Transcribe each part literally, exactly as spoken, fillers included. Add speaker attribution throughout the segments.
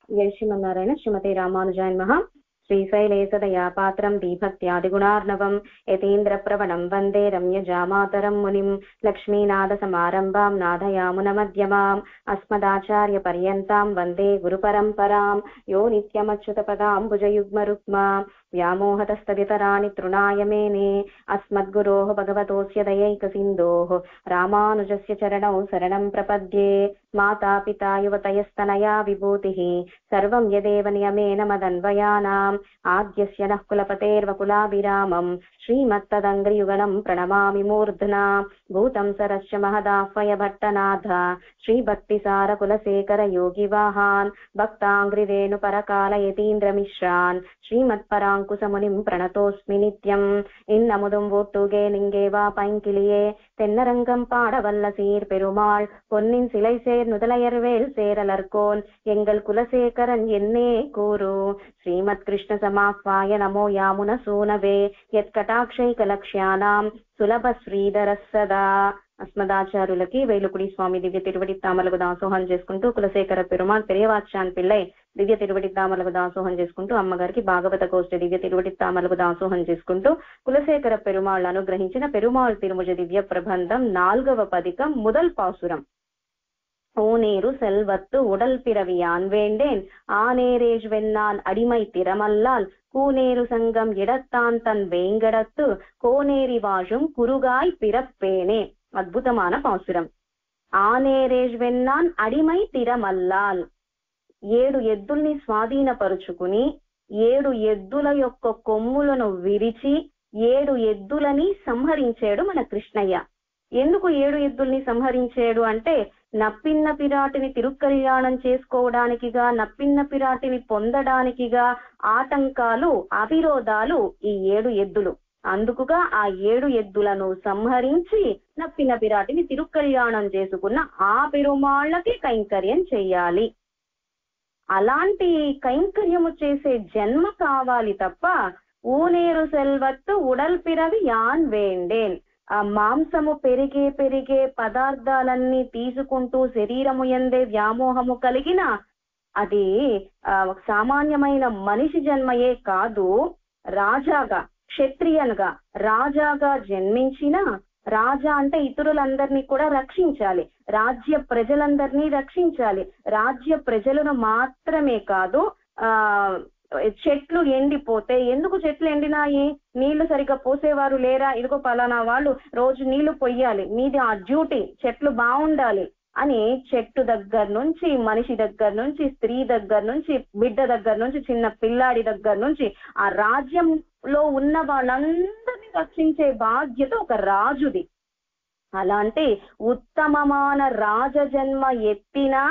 Speaker 1: జై శ్రీమన్నారాయణ. శ్రీమతి రామానుజాయ నమః. శ్రీశైలేశదయా పాత్రం దీభక్త్యాదిగుణార్ణవం యతీంద్ర ప్రవణం వందే రమ్యజామాతరం మునిం లక్ష్మీనాథ సమారంభాం నాథయామున మధ్యమాం అస్మదాచార్య పర్యంతాం వందే గురు పరంపరాం యో నిత్యమచ్యుత పదాం భుజయుగ్మ రుక్మా వ్యామోహతస్తదితరాణి తృణాయ మేనే అస్మద్గురోః భగవతోస్య దయైక సింధోః రామానుజస్య చరణౌ శరణం ప్రపద్యే. మాతా పితా యువతయస్తనయా విభూతిః సర్వం యదేవ నియమేన మదన్వయానాం ఆద్యస్య నః కులపతేర్వకులాభిరామం శ్రీమత్తదంగ్రియుగళం ప్రణమామి మూర్ధ్నా. భూతం సరస్య మహదాహ్వయ భట్టనాథ శ్రీభక్తిసార కులశేఖర యోగివాహాన్ భక్తాంగ్రిరేణు పరకాల యతీంద్రమిశ్రాన్ శ్రీమత్పరాంకుశమునిం ప్రణతోస్మి నిత్యం. ఇన్నముదుం వోట్టుగే నింగేవా పైంకిలియే தென்னரங்கம் பாடவல்ல சீர் பெருமாள் பொன்னின் சிலை சேர் நுதலையர்வேல் சேரலர்கோன் எங்கள் குலசேகரன் என்னே கூறு. శ్రీమత్ కృష్ణ సమాహ్వాయ నమో యామున సూనవే యత్కటాక్షైక లక్ష్యానాం సులభ శ్రీధర సదా. అస్మదాచారులకి వేలుకుడి స్వామి దివ్య తిరువడి తామలకు దాసోహం చేసుకుంటూ కులశేఖర పెరుమాళ్ పెరియవాచ్యాన్ పిల్లై దివ్య తిరువడి తామలకు దాసోహం చేసుకుంటూ అమ్మగారికి భాగవత గోష్ఠి దివ్య తిరువడి తామలకు దాసోహం చేసుకుంటూ కులశేఖర పెరుమాళ్ అనుగ్రహించిన పెరుమాళ్ తిరుముజ దివ్య ప్రబంధం నాలుగవ పదికం முதல் பாசுரம். ஓநேரு செல்வத்து உடல் பிறவியான் வேண்டேன் ஆனேரேஜ் வெண்ணான் அடிமை திறமல்லால் கூனேரு சங்கம் இடத்தான் தன் வேங்கடத்து கோனேரி வாழும் குருகாய் பிறப்பேனே. అద్భుతమైన పాసురం. ఆనేరేజ్ వెన్నాన్ అడిమై తిరమల్లాల్, ఏడు ఎద్దుల్ని స్వాధీనపరుచుకుని ఏడు ఎద్దుల యొక్క కొమ్ములను విరిచి ఏడు ఎద్దులని సంహరించాడు మన కృష్ణయ్య. ఎందుకు ఏడు ఎద్దుల్ని సంహరించాడు అంటే నప్పిన్న పిరాటిని తిరుక్కల్యాణం చేసుకోవడానికిగా నప్పిన్న పిరాటిని పొందడానికిగా ఆటంకాలు అవిరోధాలు ఈ ఏడు ఎద్దులు. అందుకుగా ఆ ఏడు ఎద్దులను సంహరించి నప్పిన పిరాటిని తిరుక్కల్యాణం చేసుకున్న ఆ పెరుమాళ్ళకి కైంకర్యం చెయ్యాలి. అలాంటి కైంకర్యము చేసే జన్మ కావాలి తప్ప ఊనేరు సెల్వత్తు ఉడల్ పిరవి యాన్ వేండేన్, ఆ మాంసము పెరిగే పెరిగే పదార్థాలన్నీ తీసుకుంటూ శరీరము యందే వ్యామోహము కలిగిన అది ఆ సామాన్యమైన మనిషి జన్మయే కాదు. రాజాగా క్షత్రియన్గా రాజాగా జన్మించిన రాజా అంటే ఇతరులందరినీ కూడా రక్షించాలి, రాజ్య ప్రజలందరినీ రక్షించాలి. రాజ్య ప్రజలను మాత్రమే కాదు, ఆ చెట్లు ఎండిపోతే ఎందుకు చెట్లు ఎండినాయి, నీళ్లు సరిగ్గా పోసేవారు లేరా, ఇదిగో పలానా వాళ్ళు రోజు నీళ్లు పొయ్యాలి, మీది ఆ డ్యూటీ, చెట్లు బాగుండాలి అని చెట్టు దగ్గర నుంచి మనిషి దగ్గర నుంచి స్త్రీ దగ్గర నుంచి బిడ్డ దగ్గర నుంచి చిన్న పిల్లాడి దగ్గర నుంచి ఆ రాజ్యంలో ఉన్న వాళ్ళందరినీ రక్షించే బాధ్యత ఒక రాజుది. అలాంటి ఉత్తమమైన రాజజన్మ ఎత్తినా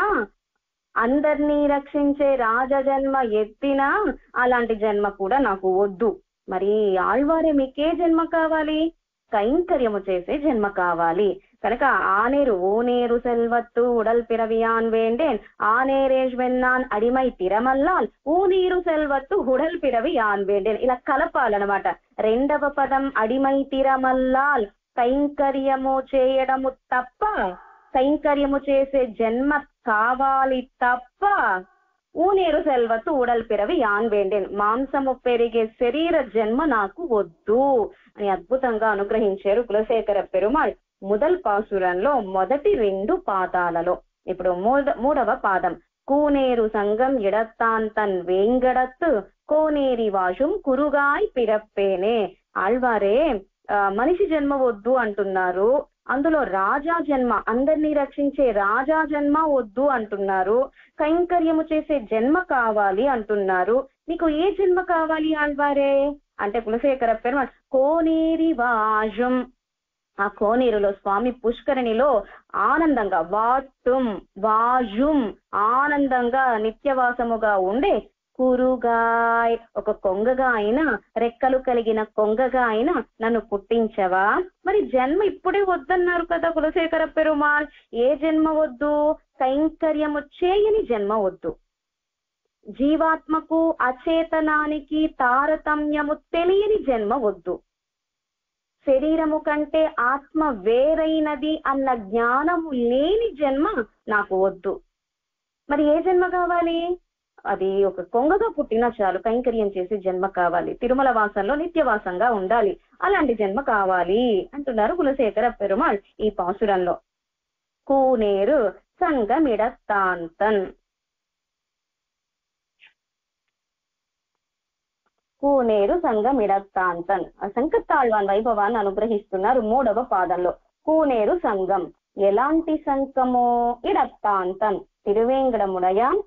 Speaker 1: అందరినీ రక్షించే రాజజన్మ ఎత్తినా అలాంటి జన్మ కూడా నాకు వద్దు. మరి ఆళ్వారే మీకే జన్మ కావాలి? కైంకర్యము చేసే జన్మ కావాలి. కనుక ఆనేరు ఓనేరు సెల్వత్తు ఉడల్ పిరవియాన్ వేండేన్ ఆనేరేజ్ వెన్నాన్ అడిమై తిరమల్లాల్ ఊనీరు సెల్వత్తు ఉడల్ పిరవి యాన్ వేండేన్, ఇలా కలపాలన్నమాట. రెండవ పదం అడిమై తిరమల్లాల్, కైంకర్యము చేయడము తప్ప, కైంకర్యము చేసే జన్మ కావాలి తప్ప ఊనేరు సెల్వత్తు ఉడల్ పిరవి యాన్ వేండేన్, మాంసము పెరిగే శరీర జన్మ నాకు వద్దు అని అద్భుతంగా అనుగ్రహించారు కులశేఖర పెరుమాళ్ முதல் పాసురంలో మొదటి రెండు పాదాలలో. ఇప్పుడు మూడ మూడవ పాదం కూనేరు సంగం ఎడత్తాన్ తన్ వేంగడత్తు కోనేరి వాషుం కురుగాయ్ పిరప్పేనే. ఆళ్వారే మనిషి జన్మ వద్దు అంటున్నారు, అందులో రాజా జన్మ అందరినీ రక్షించే రాజా జన్మ వద్దు అంటున్నారు, కైంకర్యము చేసే జన్మ కావాలి అంటున్నారు. మీకు ఏ జన్మ కావాలి ఆళ్వారే అంటే కులశేఖర పెరుమాళ్ కోనేరి వాషుం, ఆ కోనేరులో స్వామి పుష్కరిణిలో ఆనందంగా వాటుం వాజుం ఆనందంగా నిత్యవాసముగా ఉండే కురుగాయ్, ఒక కొంగగా అయినా రెక్కలు కలిగిన కొంగగా అయినా నన్ను పుట్టించవా. మరి జన్మ ఇప్పుడే వద్దన్నారు కదా కులశేఖర పెరుమాళ్, ఏ జన్మ వద్దు? కైంకర్యము చేయని జన్మ వద్దు. జీవాత్మకు అచేతనానికి తారతమ్యము తెలియని జన్మ వద్దు. శరీరము కంటే ఆత్మ వేరైనది అన్న జ్ఞానము లేని జన్మ నాకు వద్దు. మరి ఏ జన్మ కావాలి? అది ఒక కొంగగా పుట్టినా చాలు, కైంకర్యం చేసి జన్మ కావాలి, తిరుమల వాసంలో నిత్యవాసంగా ఉండాలి, అలాంటి జన్మ కావాలి అంటున్నారు కులశేఖర పెరుమాళ్ ఈ పాసురంలో. కూనేరు సంగమిడస్తాంతన్. కూనేరు సంగమిడస్తాంతన్ సంకత్తాళ్వాన్ వైభవాన్ని అనుగ్రహిస్తున్నారు మూడవ పాదంలో. కూనేరు సంఘం, ఎలాంటి సంకమో, ఇడత్తాంతన్ తిరువేంకటముడయాన్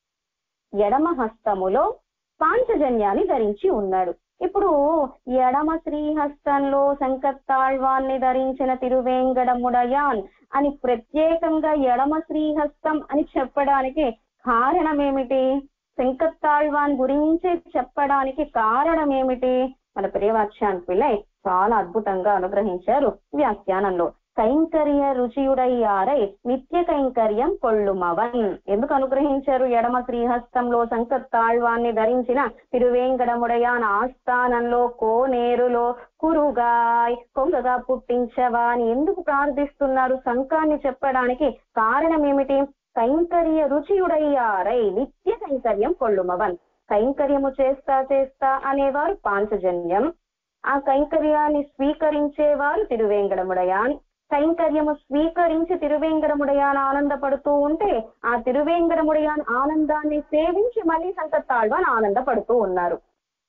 Speaker 1: ఎడమ హస్తములో పాంచజన్యాన్ని ధరించి ఉన్నాడు. ఇప్పుడు ఎడమ శ్రీహస్తంలో సంకత్తాళ్వాన్ని ధరించిన తిరువేంకటముడయాన్ అని ప్రత్యేకంగా ఎడమ శ్రీహస్తం అని చెప్పడానికి కారణం ఏమిటి? సంకత్తాళ్వాన్ గురించి చెప్పడానికి కారణం ఏమిటి? మన ప్రియవాచ్యాన్ పిల్లై చాలా అద్భుతంగా అనుగ్రహించారు వ్యాఖ్యానంలో. కైంకర్య రుచియుడయ్యారై నిత్య కైంకర్యం కొళ్ళుమవన్. ఎందుకు అనుగ్రహించారు? ఎడమ శ్రీహస్తంలో సంకత్తాళ్వాన్ని ధరించిన తిరువేంకటముడయాన్ ఆస్థానంలో కోనేరులో కురుగాయ్ కొంగగా పుట్టించవా అని ఎందుకు ప్రార్థిస్తున్నారు? సంకాన్ని చెప్పడానికి కారణం ఏమిటి? కైంకర్య రుచియుడయ్యారై నిత్య కైంకర్యం కొళ్ళుమవన్. కైంకర్యము చేస్తా చేస్తా అనేవారు పాంచజన్యం, ఆ కైంకర్యాన్ని స్వీకరించేవారు తిరువేంకటముడయాన్. కైంకర్యము స్వీకరించి తిరువేంకటముడయాన్ ఆనందపడుతూ ఉంటే ఆ తిరువేంకటముడయాన్ ఆనందాన్ని సేవించి మళ్ళీ సంకత్తాళ్వాన్ ఆనందపడుతూ ఉన్నారు.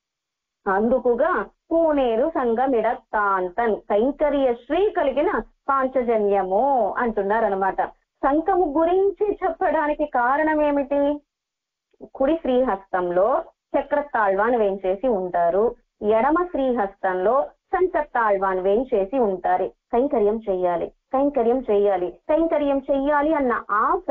Speaker 1: అందుకుగా కూనేరు సంగమిడత్తాంతన్ కైంకర్య శ్రీ కలిగిన పాంచజన్యము అంటున్నారు అనమాట. సంకము గురించి చెప్పడానికి కారణం ఏమిటి? కుడి శ్రీహస్తంలో చక్రతాళ్వాన్ వేంచేసి ఉంటారు, ఎడమ శ్రీహస్తంలో సంకత్తాళ్వాన్ వేంచేసి ఉంటారు. కైంకర్యం చెయ్యాలి, కైంకర్యం చెయ్యాలి, కైంకర్యం చెయ్యాలి అన్న ఆశ.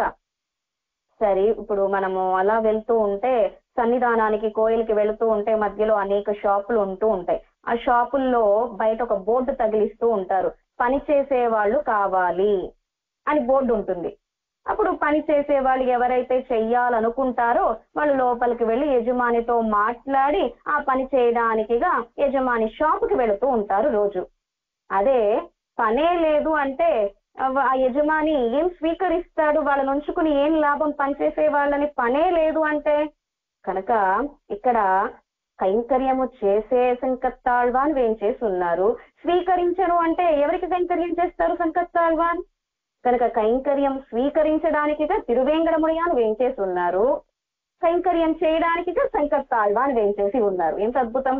Speaker 1: సరే, ఇప్పుడు మనము అలా వెళ్తూ ఉంటే సన్నిధానానికి కోయిలకి వెళుతూ ఉంటే మధ్యలో అనేక షాపులు ఉంటూ ఉంటాయి. ఆ షాపుల్లో బయట ఒక బోర్డు తగిలిస్తూ ఉంటారు, పని చేసే వాళ్ళు కావాలి అని బోర్డు ఉంటుంది. అప్పుడు పని చేసే వాళ్ళు ఎవరైతే చెయ్యాలనుకుంటారో వాళ్ళు లోపలికి వెళ్ళి యజమానితో మాట్లాడి ఆ పని చేయడానికిగా యజమాని షాపుకి వెళుతూ ఉంటారు రోజు. అదే పనే లేదు అంటే ఆ యజమాని ఏం స్వీకరిస్తాడు? వాళ్ళని ఉంచుకుని ఏం లాభం? పనిచేసే వాళ్ళని పనే లేదు అంటే. కనుక ఇక్కడ కైంకర్యము చేసే సంకత్తాళ్వాన్ వేంచేసి ఉన్నారు. స్వీకరించను అంటే ఎవరికి కైంకర్యం చేస్తారు సంకత్తాళ్వాన్? కనుక కైంకర్యం స్వీకరించడానికిగా తిరువేంకటముడయాన్ వేంచేసి ఉన్నారు, కైంకర్యం చేయడానికిగా సంకత్తాళ్వాన్ వేంచేసి ఉన్నారు. ఎంత అద్భుతం!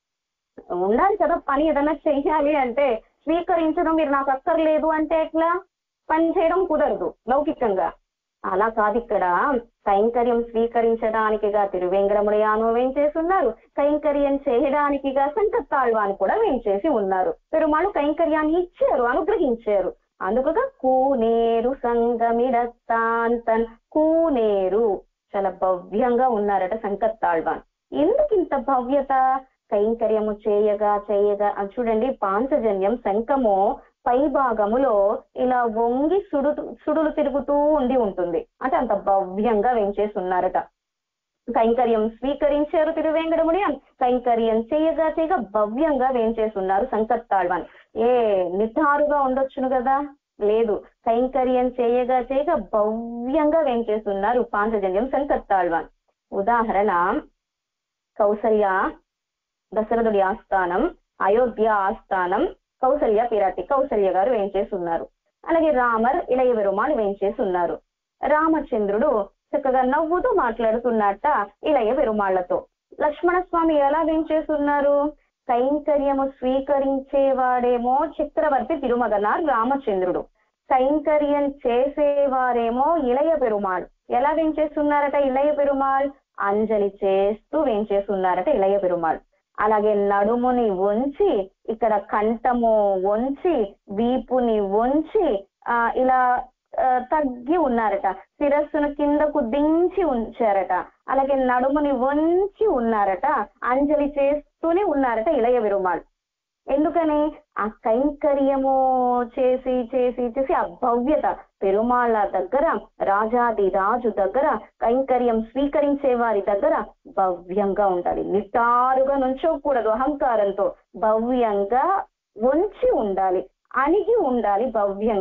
Speaker 1: ఉండాలి కదా, పని ఏదైనా చెయ్యాలి అంటే. స్వీకరించడం మీరు నాకు అక్కర్లేదు అంటే ఎట్లా? పని చేయడం కుదరదు లౌకికంగా. అలా కాదు, ఇక్కడ కైంకర్యం స్వీకరించడానికిగా తిరువేంకటముడయాను వేంచేసి ఉన్నారు, కైంకర్యం చేయడానికిగా సంకత్తాళ్వాన్ కూడా వేంచేసి ఉన్నారు. పెరుమాళ్ కైంకర్యాన్ని ఇచ్చారు, అనుగ్రహించారు. అందుకుగా కూనేరు సంగమిడస్తాంతన్. కూనేరు చాలా భవ్యంగా ఉన్నారట సంకత్తాళ్వాన్. ఎందుకు ఇంత భవ్యత? కైంకర్యము చేయగా చేయగా చూడండి, పాంచజన్యం శంఖము పై భాగములో ఇలా వంగి సుడు సుడులు తిరుగుతూ ఉండి ఉంటుంది, అంటే అంత భవ్యంగా వేంచేసి ఉన్నారట. కైంకర్యం స్వీకరించారు తిరువేంకటముడయాన్, కైంకర్యం చేయగా చేయగా భవ్యంగా వేంచేసి ఉన్నారు సంకత్తాళ్వాన్. ఏ నిటారుగా ఉండొచ్చును కదా, లేదు, కైంకర్యం చేయగా చేయగా భవ్యంగా వేంచేసి ఉన్నారు పాంచజన్యం సంకత్తాళ్వాన్. ఉదాహరణ, కౌసల్య దశరథుడి ఆస్థానం, అయోధ్య ఆస్థానం కౌసల్య పిరాటి, కౌసల్య గారు వేంచేసి ఉన్నారు. అలాగే రామర్ ఇళయ పెరుమాళ్ వేంచేసి ఉన్నారు. రామచంద్రుడు చక్కగా నవ్వుతూ మాట్లాడుతున్నట్ట ఇళయ పెరుమాళ్లతో. లక్ష్మణస్వామి ఎలా వేంచేస్తున్నారు? కైంకర్యము స్వీకరించేవాడేమో చక్రవర్తి తిరుమగనార్ రామచంద్రుడు, కైంకర్యం చేసేవారేమో ఇళయ పెరుమాళ్. ఎలా వేంచేస్తున్నారట ఇళయ పెరుమాళ్? అంజలి చేస్తూ వేంచేస్తున్నారట ఇళయ పెరుమాళ్. అలాగే నడుముని వంచి, ఇక్కడ కంఠము వంచి, వీపుని వంచి ఆ ఇలా తగ్గి ఉన్నారట, శిరస్సును కిందకు దించి ఉంచారట. అలాగే నడుముని వంచి ఉన్నారట, అంజలి చేస్తూనే ఉన్నారట ఇళయ పెరుమాళ్. ఎందుకని? ఆ కైంకర్యము చేసి చేసి చేసి ఆ భవ్యత. పెరుమాళ్ళ దగ్గర, రాజాది రాజు దగ్గర, కైంకర్యం స్వీకరించే వారి దగ్గర భవ్యంగా ఉండాలి, నిటారుగా నుంచోకూడదు అహంకారంతో, భవ్యంగా వంచి ఉండాలి, అణిగి ఉండాలి భవ్యంగా.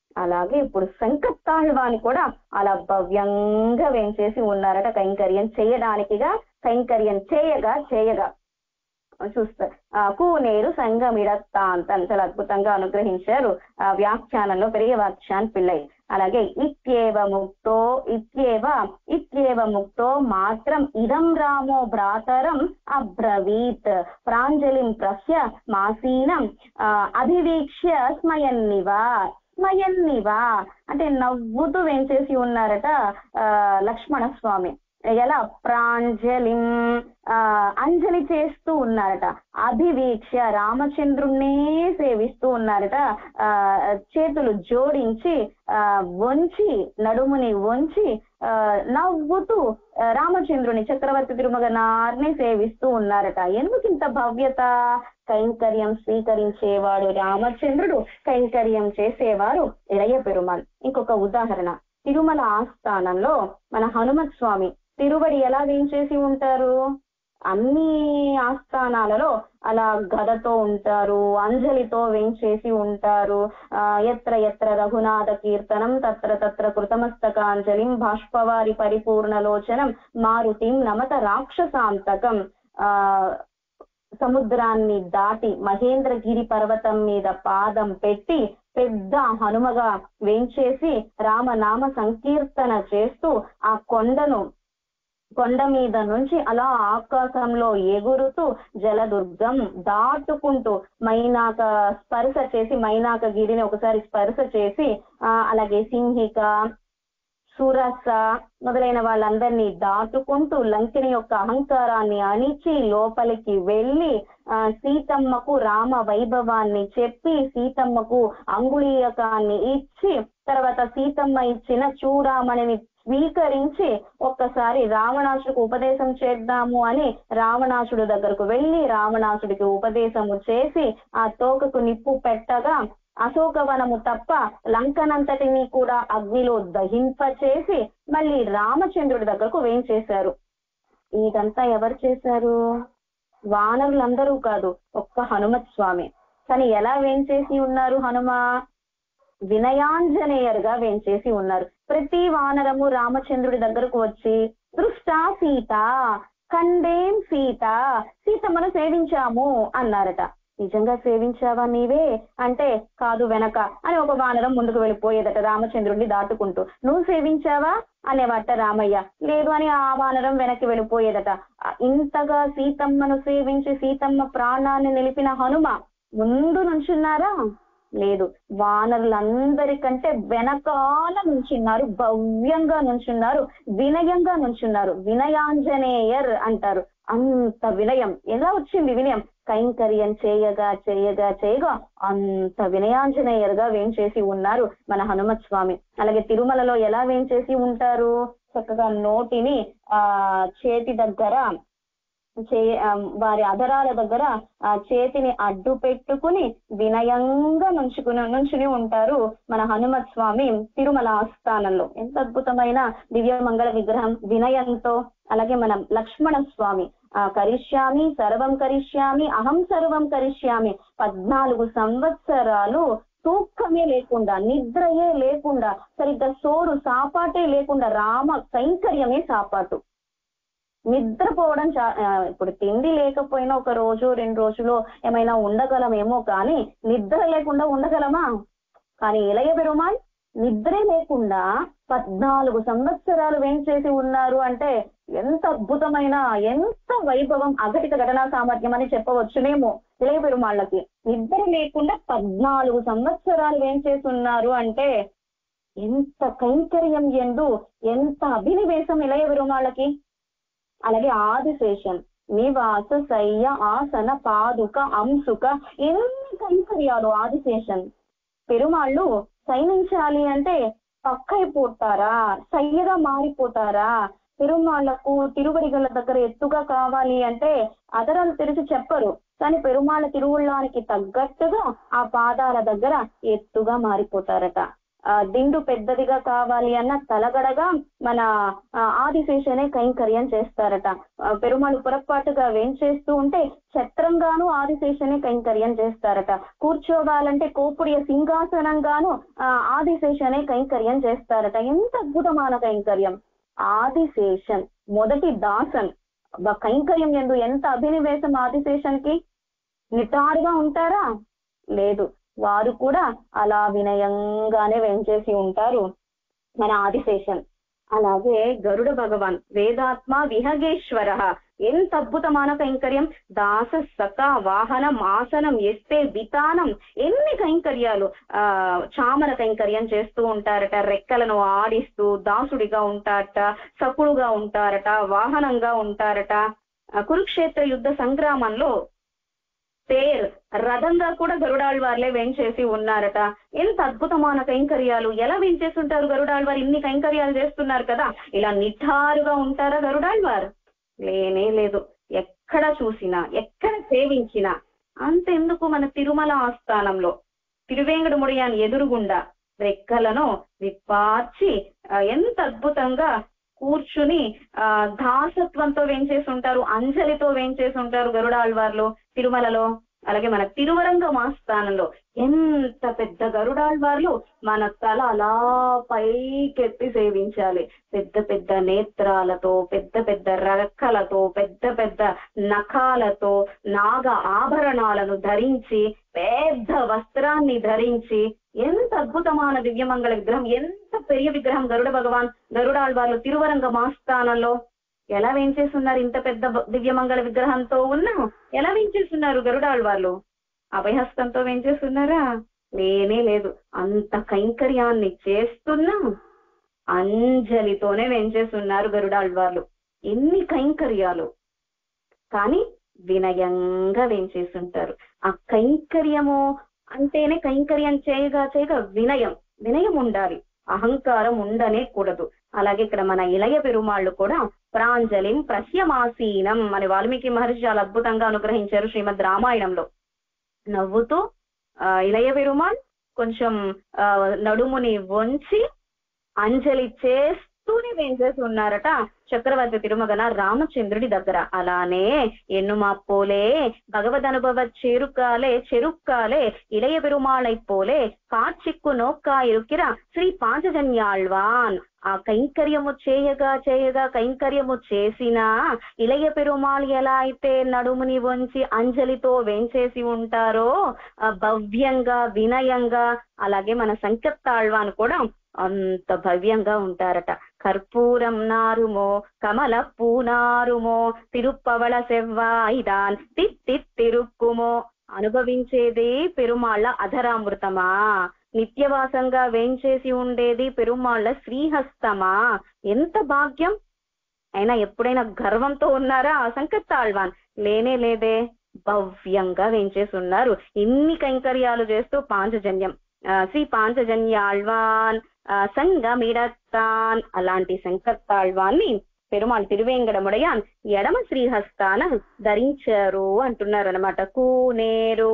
Speaker 1: అలాగే ఇప్పుడు శంఖతాళ్వాని కూడా అలా భవ్యంగా వేంచేసి ఉన్నారట కైంకర్యం చేయడానికిగా, కైంకర్యం చేయగా చేయగా చూస్తారు. ఆ కూనేరు సంగమిడతాంతం చాలా అద్భుతంగా అనుగ్రహించారు ఆ వ్యాఖ్యానంలో పెరిగే వ్యాఖ్యాన్ పిల్లై. అలాగే ఇత్యేవ ముక్తో ఇత్యేవ ఇత్యేవ ముక్తో మాత్రం ఇదం రామో భ్రాతరం అబ్రవీత్ ప్రాంజలిం ప్రస్య మాసీనం ఆ అభివీక్ష్య స్మయన్నివా స్మయన్నివా అంటే నవ్వుతూ వేంచేసి ఉన్నారట ఆ లక్ష్మణ స్వామి. ఎలా ప్రాంజలిం ఆ అంజలి చేస్తూ ఉన్నారట, అభివీక్ష రామచంద్రుణ్ణే సేవిస్తూ ఉన్నారట, ఆ చేతులు జోడించి ఆ వంచి నడుముని వంచి ఆ నవ్వుతూ రామచంద్రుని చక్రవర్తి తిరుమగనార్ని సేవిస్తూ ఉన్నారట. ఎందుకు ఇంత భవ్యత? కైంకర్యం స్వీకరించేవాడు రామచంద్రుడు, కైంకర్యం చేసేవారు ఇళయ పెరుమాళ్. ఇంకొక ఉదాహరణ, తిరుమల ఆస్థానంలో మన హనుమత్ స్వామి తిరువడి ఎలా వేంచేసి ఉంటారు? అన్ని ఆస్థానాలలో అలా గదతో ఉంటారు, అంజలితో వేంచేసి ఉంటారు. ఆ ఎత్ర ఎత్ర రఘునాథ కీర్తనం తత్ర తత్ర కృతమస్తకాంజలిం బాష్పవారి పరిపూర్ణలోచనం మారుతిం నమత రాక్షసాంతకం. ఆ సముద్రాన్ని దాటి మహేంద్రగిరి పర్వతం మీద పాదం పెట్టి పెద్ద హనుమగా వేంచేసి రామనామ సంకీర్తన చేస్తూ ఆ కొండను కొండ మీద నుంచి అలా ఆకాశంలో ఎగురుతూ జలదుర్గం దాటుకుంటూ మైనాక స్పర్శ చేసి మైనాక గిరిని ఒకసారి స్పర్శ చేసి ఆ అలాగే సింహిక సురస మొదలైన వాళ్ళందరినీ దాటుకుంటూ లంకిని యొక్క అహంకారాన్ని అణిచి లోపలికి వెళ్ళి ఆ సీతమ్మకు రామ వైభవాన్ని చెప్పి సీతమ్మకు అంగుళీయకాన్ని ఇచ్చి తర్వాత సీతమ్మ ఇచ్చిన చూడామణిని స్వీకరించి ఒక్కసారి రావణాసుడికి ఉపదేశం చేద్దాము అని రావణాసుడు దగ్గరకు వెళ్ళి రావణాసుడికి ఉపదేశము చేసి ఆ తోకకు నిప్పు పెట్టగా అశోకవనము తప్ప లంకనంతటిని కూడా అగ్నిలో దహింప చేసి మళ్ళీ రామచంద్రుడి దగ్గరకు వేంచేశారు. ఇదంతా ఎవరు చేశారు? వానరులందరూ కాదు, ఒక్క హనుమత్ స్వామి. కానీ ఎలా వేంచేసి ఉన్నారు హనుమ? వినయాంజనేయరుగా వేంచేసి ఉన్నారు. ప్రతి వానరము రామచంద్రుడి దగ్గరకు వచ్చి దృష్టా సీత కండేం సీత సీతమ్మను సేవించాము అన్నారట. నిజంగా సేవించావా నీవే అంటే కాదు వెనక అని ఒక వానరం ముందుకు వెళ్ళిపోయేదట రామచంద్రుడిని దాటుకుంటూ. నువ్వు సేవించావా అనేవాట రామయ్య. లేదు అని ఆ వానరం వెనక్కి వెళ్ళిపోయేదట. ఇంతగా సీతమ్మను సేవించి సీతమ్మ ప్రాణాన్ని నిలిపిన హనుమ ముందు నుంచున్నారా? లేదు, వానరులందరికంటే వెనకాల నుంచున్నారు, భవ్యంగా నుంచున్నారు, వినయంగా నుంచున్నారు. వినయాంజనేయర్ అంటారు. అంత వినయం ఎలా వచ్చింది? వినయం కైంకర్యం చేయగా చేయగా చేయగా అంత వినయాంజనేయర్గా వేంచేసి ఉన్నారు మన హనుమత్ స్వామి. అలాగే తిరుమలలో ఎలా వేంచేసి ఉంటారు? చక్కగా నోటిని ఆ చేతి దగ్గర చే వారి అధరాల దగ్గర ఆ చేతిని అడ్డు పెట్టుకుని వినయంగా నుంచుకుని నుంచుని ఉంటారు మన హనుమత్ స్వామి తిరుమల ఆస్థానంలో. ఎంత అద్భుతమైన దివ్య మంగళ విగ్రహం వినయంతో. అలాగే మన లక్ష్మణ స్వామి ఆ కరిష్యామి సర్వం కరిష్యామి అహం సర్వం కరిష్యామి పద్నాలుగు సంవత్సరాలు తూకమే లేకుండా నిద్రయే లేకుండా సరిగ్గా సోరు సాపాటే లేకుండా రామ కైంకర్యమే సాపాటు. నిద్రపోవడం చా ఇప్పుడు తిండి లేకపోయినా ఒక రోజు రెండు రోజులు ఏమైనా ఉండగలమేమో, కానీ నిద్ర లేకుండా ఉండగలమా? కానీ ఇళయ పెరుమాళ్ నిద్రే లేకుండా పద్నాలుగు సంవత్సరాలు వేంచేసి ఉన్నారు అంటే ఎంత అద్భుతమైన ఎంత వైభవం అఘటిత ఘటనా సామర్థ్యం అని చెప్పవచ్చునేమో. ఇళయ పెరుమాళ్ళకి నిద్ర లేకుండా పద్నాలుగు సంవత్సరాలు వేంచేసి ఉన్నారు అంటే ఎంత కైంకర్యం ఎందు ఎంత అభినివేశం ఇళయ పెరుమాళ్ళకి. అలాగే ఆదిశేషన్ నివాస శయ్య ఆసన పాదుక అంశుక ఎన్ని కైంకర్యాలు ఆదిశేషన్. పెరుమాళ్ళు శయనించాలి అంటే పక్కైపోతారా, శయ్యగా మారిపోతారా? పెరుమాళ్లకు తిరువడిగల దగ్గర ఎత్తుగా కావాలి అంటే అదరాలు తెరిచి చెప్పరు, కానీ పెరుమాళ్ళ తిరువుళ్ళానికి తగ్గట్టుగా ఆ పాదాల దగ్గర ఎత్తుగా మారిపోతారట. ఆ దిండు పెద్దదిగా కావాలి అన్న తలగడగా మన ఆదిశేషనే కైంకర్యం చేస్తారట. పెరుమాళ్ పొరపాటుగా వేంచేస్తూ ఉంటే ఛత్రంగాను ఆదిశేషనే కైంకర్యం చేస్తారట. కూర్చోవాలంటే కోపుడియ సింహాసనంగాను ఆ ఆదిశేషనే కైంకర్యం చేస్తారట. ఎంత అద్భుతమైన కైంకర్యం! ఆదిశేషన్ మొదటి దాసన్ కైంకర్యం ఎందు ఎంత అభినివేశం ఆదిశేషన్కి. నిటారుగా ఉంటారా? లేదు, వారు కూడా అలా వినయంగానే వెంచేసి ఉంటారు మన ఆదిశేషన్. అలాగే గరుడ భగవాన్ వేదాత్మ విహగేశ్వర, ఎంత అద్భుతమైన కైంకర్యం! దాస సఖ వాహనం ఆసనం ఎస్తే వితానం, ఎన్ని కైంకర్యాలు! ఆ చామర కైంకర్యం చేస్తూ ఉంటారట, రెక్కలను ఆడిస్తూ దాసుడిగా ఉంటారట, సకుడుగా ఉంటారట, వాహనంగా ఉంటారట. కురుక్షేత్ర యుద్ధ సంగ్రామంలో తేర్ రథంగా కూడా గరుడాళ్వార్లే వెంచేసి ఉన్నారట. ఎంత అద్భుతమైన కైంకర్యాలు! ఎలా వెంచేసి ఉంటారు గరుడాళ్వారు? ఇన్ని కైంకర్యాలు చేస్తున్నారు కదా, ఇలా నిఠారుగా ఉంటారా గరుడాళ్వారు? లేనే లేదు. ఎక్కడ చూసినా ఎక్కడ సేవించినా అంతెందుకు మన తిరుమల ఆస్థానంలో తిరువేంకటముడియాన్ ఎదురుగుండా రెక్కలను విప్పార్చి ఎంత అద్భుతంగా కూర్చుని ఆ దాసత్వంతో వేంచేసి ఉంటారు, అంజలితో వేంచేసి ఉంటారు గరుడాళ్వార్లు తిరుమలలో. అలాగే మన తిరువరంగం ఆస్థానంలో ఎంత పెద్ద గరుడాళ్వార్లు, మన తల అలా పైకెత్తి సేవించాలి. పెద్ద పెద్ద నేత్రాలతో, పెద్ద పెద్ద రెక్కలతో, పెద్ద పెద్ద నఖాలతో, నాగ ఆభరణాలను ధరించి, పెద్ద వస్త్రాన్ని ధరించి, ఎంత అద్భుతమైన దివ్యమంగళ విగ్రహం! ఎంత పెరియ విగ్రహం గరుడ భగవాన్ గరుడాళ్వార్లు తిరువరంగం ఆస్థానంలో. ఎలా వేంచేస్తున్నారు? ఇంత పెద్ద దివ్యమంగళ విగ్రహంతో ఉన్నా ఎలా వేంచేస్తున్నారు గరుడాళ్వార్లు? అభయహస్తంతో వేంచేస్తున్నారా? లేనే లేదు. అంత కైంకర్యాన్ని చేస్తున్నా అంజలితోనే వేంచేస్తున్నారు గరుడాళ్వార్లు. ఎన్ని కైంకర్యాలు! కానీ వినయంగా వేంచేస్తుంటారు. ఆ కైంకర్యము అంటేనే కైంకర్యం చేయగా చేయగా వినయం వినయం ఉండాలి, అహంకారం ఉండనే కూడదు. అలాగే ఇక్కడ మన ఇళయ పెరుమాళ్ళు కూడా ప్రాంజలిం ప్రశ్యమాసీనం అని వాల్మీకి మహర్షి చాలా అద్భుతంగా అనుగ్రహించారు శ్రీమద్ రామాయణంలో. నవ్వుతూ ఆ ఇళయ పెరుమాళ్ కొంచెం ఆ నడుముని వంచి అంజలి చేస్తూనే వేంచేసి ఉన్నారట చక్రవర్తి తిరుమగన రామచంద్రుడి దగ్గర. అలానే ఎన్నుమాప్పోలే భగవద్ అనుభవ చేరుకాలే చెరుక్కాలే ఇళయ పెరుమాళై పోలే కాచిక్కు నోక్కా ఇరుకిర శ్రీ పాంచజన్యాళ్వాన్. ఆ కైంకర్యము చేయగా చేయగా కైంకర్యము చేసిన ఇళయ పెరుమాళ్ ఎలా అయితే నడుముని వంచి అంజలితో వేంచేసి ఉంటారో భవ్యంగా వినయంగా, అలాగే మన సంకెత్తాళ్వాన్ కూడా అంత భవ్యంగా ఉంటారట. కర్పూరం నారుమో కమల పూనారుమో తిరుప్పవళ సెవ్వాయిదాన్ తిత్తి తిరుక్కుమో. అనుభవించేది పెరుమాళ్ళ అధరామృతమా, నిత్యవాసంగా వేంచేసి ఉండేది పెరుమాళ్ళ శ్రీహస్తమా. ఎంత భాగ్యం! అయినా ఎప్పుడైనా గర్వంతో ఉన్నారా సంకెత్తాళ్వాన్? లేనే లేదే. భవ్యంగా వేంచేసి ఉన్నారు ఇన్ని కైంకర్యాలు చేస్తూ. పాంచజన్యం శ్రీ పాంచజన్యాళ్వాన్ సంగమిడత్తాన్, అలాంటి సంకెత్తాళ్వాన్ని పెరుమాళ్ తిరువేంకటముడయాన్ ఎడమ శ్రీహస్తాన ధరించారు అంటున్నారు అనమాట. కూనేరు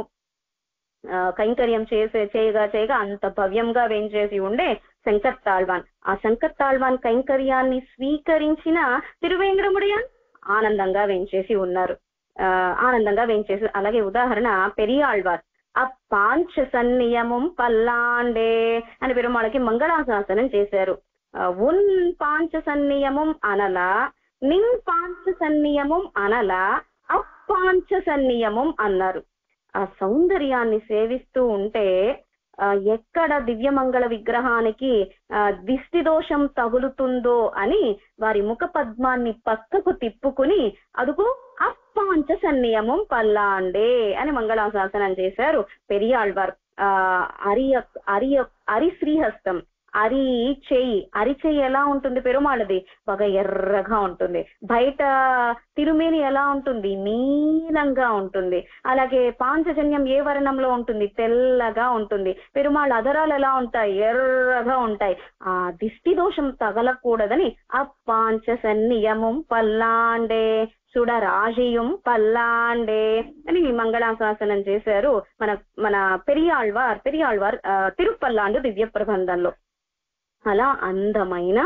Speaker 1: ఆ కైంకర్యం చేసే చేయగా చేయగా అంత భవ్యంగా వేంచేసి ఉండే సంకెత్తాళ్వాన్. ఆ సంకెత్తాళ్వాన్ కైంకర్యాన్ని స్వీకరించిన తిరువేంకటముడయాన్ ఆనందంగా వేంచేసి ఉన్నారు, ఆ ఆనందంగా వేంచేసి. అలాగే ఉదాహరణ పెరియాళ్వార్ అప్పాంచ సన్నియమం పల్లాండే అని పెరుమాళకి మంగళాశాసనం చేశారు. ఉన్ పాంచ సన్నియమం అనలా, నిన్ పాంచ సన్నియమం అనలా, అప్పాంచ సన్నియమం అన్నారు. ఆ సౌందర్యాన్ని సేవిస్తూ ఉంటే ఆ ఎక్కడ దివ్యమంగళ విగ్రహానికి ఆ దిష్టి దోషం తగులుతుందో అని వారి ముఖ పద్మాన్ని పక్కకు తిప్పుకుని అదుగు అప్పాంచ సన్నియమం పల్లాండే అని మంగళాశాసనం చేశారు పెరియాళ్వార్. ఆ అరియ అరియ అరి శ్రీహస్తం, అరి చెయ్యి, అరి చెయ్యి ఎలా ఉంటుంది పెరుమాళది? బాగా ఎర్రగా ఉంటుంది. బయట తిరుమేని ఎలా ఉంటుంది? నీలంగా ఉంటుంది. అలాగే పాంచజన్యం ఏ వర్ణంలో ఉంటుంది? తెల్లగా ఉంటుంది. పెరుమాళ్ అధరాలు ఎలా ఉంటాయి? ఎర్రగా ఉంటాయి. ఆ దిష్టి దోషం తగలకూడదని అప్పాంచ సన్నియమం పల్లాండే సుడరాజియుం పల్లాండే అని మంగళాశాసనం చేశారు మన మన పెరియాళ్వార్ పెరియాళ్వార్ తిరుపల్లాండు దివ్య ప్రబంధంలో. అలా అందమైన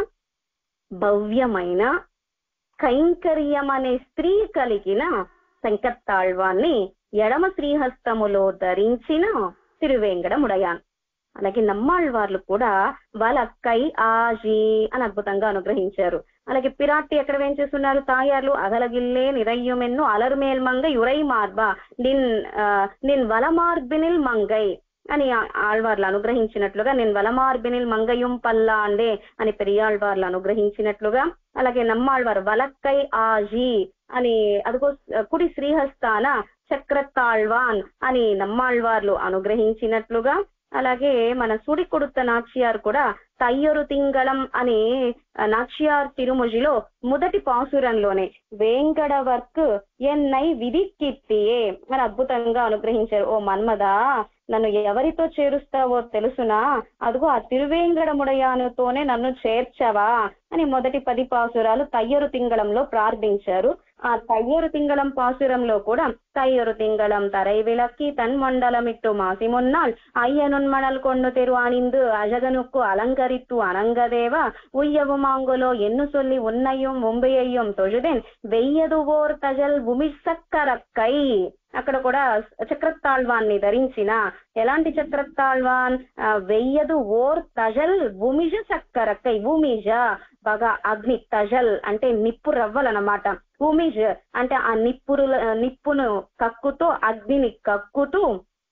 Speaker 1: భవ్యమైన కైంకర్యం అనే స్త్రీ కలిగిన శంకత్తాళ్వాన్ని ఎడమ శ్రీహస్తములో ధరించిన తిరువేంగడముడయాన్. అలాగే నమ్మాళ్వార్లు కూడా వలక్కై ఆజీ అని అద్భుతంగా అనుగ్రహించారు. అలాగే పిరాట్టి ఎక్కడ వేంచేస్తున్నారు? తాయార్లు అగలగిల్లే నిరయ్యుమెన్ను అలరుమేల్ మంగై ఉరై మార్బా నిన్ నిన్ వలమార్బినిల్ మంగై అని ఆళ్వార్లు అనుగ్రహించినట్లుగా, నేను వలమార్బినిల్ మంగయుం పల్లాండే అని పెరియాళ్వార్లు అనుగ్రహించినట్లుగా, అలాగే నమ్మాళ్వారు వలక్కై ఆజీ అని అదిగో కుడి శ్రీహస్తాన చక్రతాళ్వాన్ అని నమ్మాళ్వార్లు అనుగ్రహించినట్లుగా, అలాగే మన సుడి కొడుత నాచియార్ కూడా తయ్యొరు తింగళం అని నాచియార్ తిరుముజిలో మొదటి పాసురంలోనే వేంకట వర్క్ ఎన్నై విధికిత్తియే అని అద్భుతంగా అనుగ్రహించారు. ఓ మన్మదా, నన్ను ఎవరితో చేరుస్తావో తెలుసునా, అదిగో ఆ తిరువేంగడముడయానుతోనే నన్ను చేర్చవా అని మొదటి పది పాసురాలు తయ్యరు తింగళంలో ప్రార్థించారు. ఆ తయ్యరు తింగళం పాసురంలో కూడా తయ్యరు తింగళం తరై విలక్కి తన్ మండలమిట్టు మాసి మొన్నాள் అయ్యనున్మణల్ కొన్ను తెరు అనిందు అజగనుక్కు అలంకరిత్తు అనంగదేవ ఉయ్యవు మాంగులో ఎన్ను సొల్లి ఉన్నయ్యం ముంబయ్యం తొజుదెన్ వెయ్యదు ఓర్ తజల్ భూమిసక్కరక్కై. అక్కడ కూడా చక్రతాళ్వాన్ని ధరించిన ఎలాంటి చక్రతాళ్వాన్? వెయ్యదు ఓర్ తజల్ భూమిజ సక్కరక్కై. భూమిజ బాగా అగ్ని, తజల్ అంటే నిప్పు రవ్వలన్నమాట. భూమిజ్ అంటే ఆ నిప్పురు నిప్పును కక్కుతూ అగ్నిని కక్కుతూ,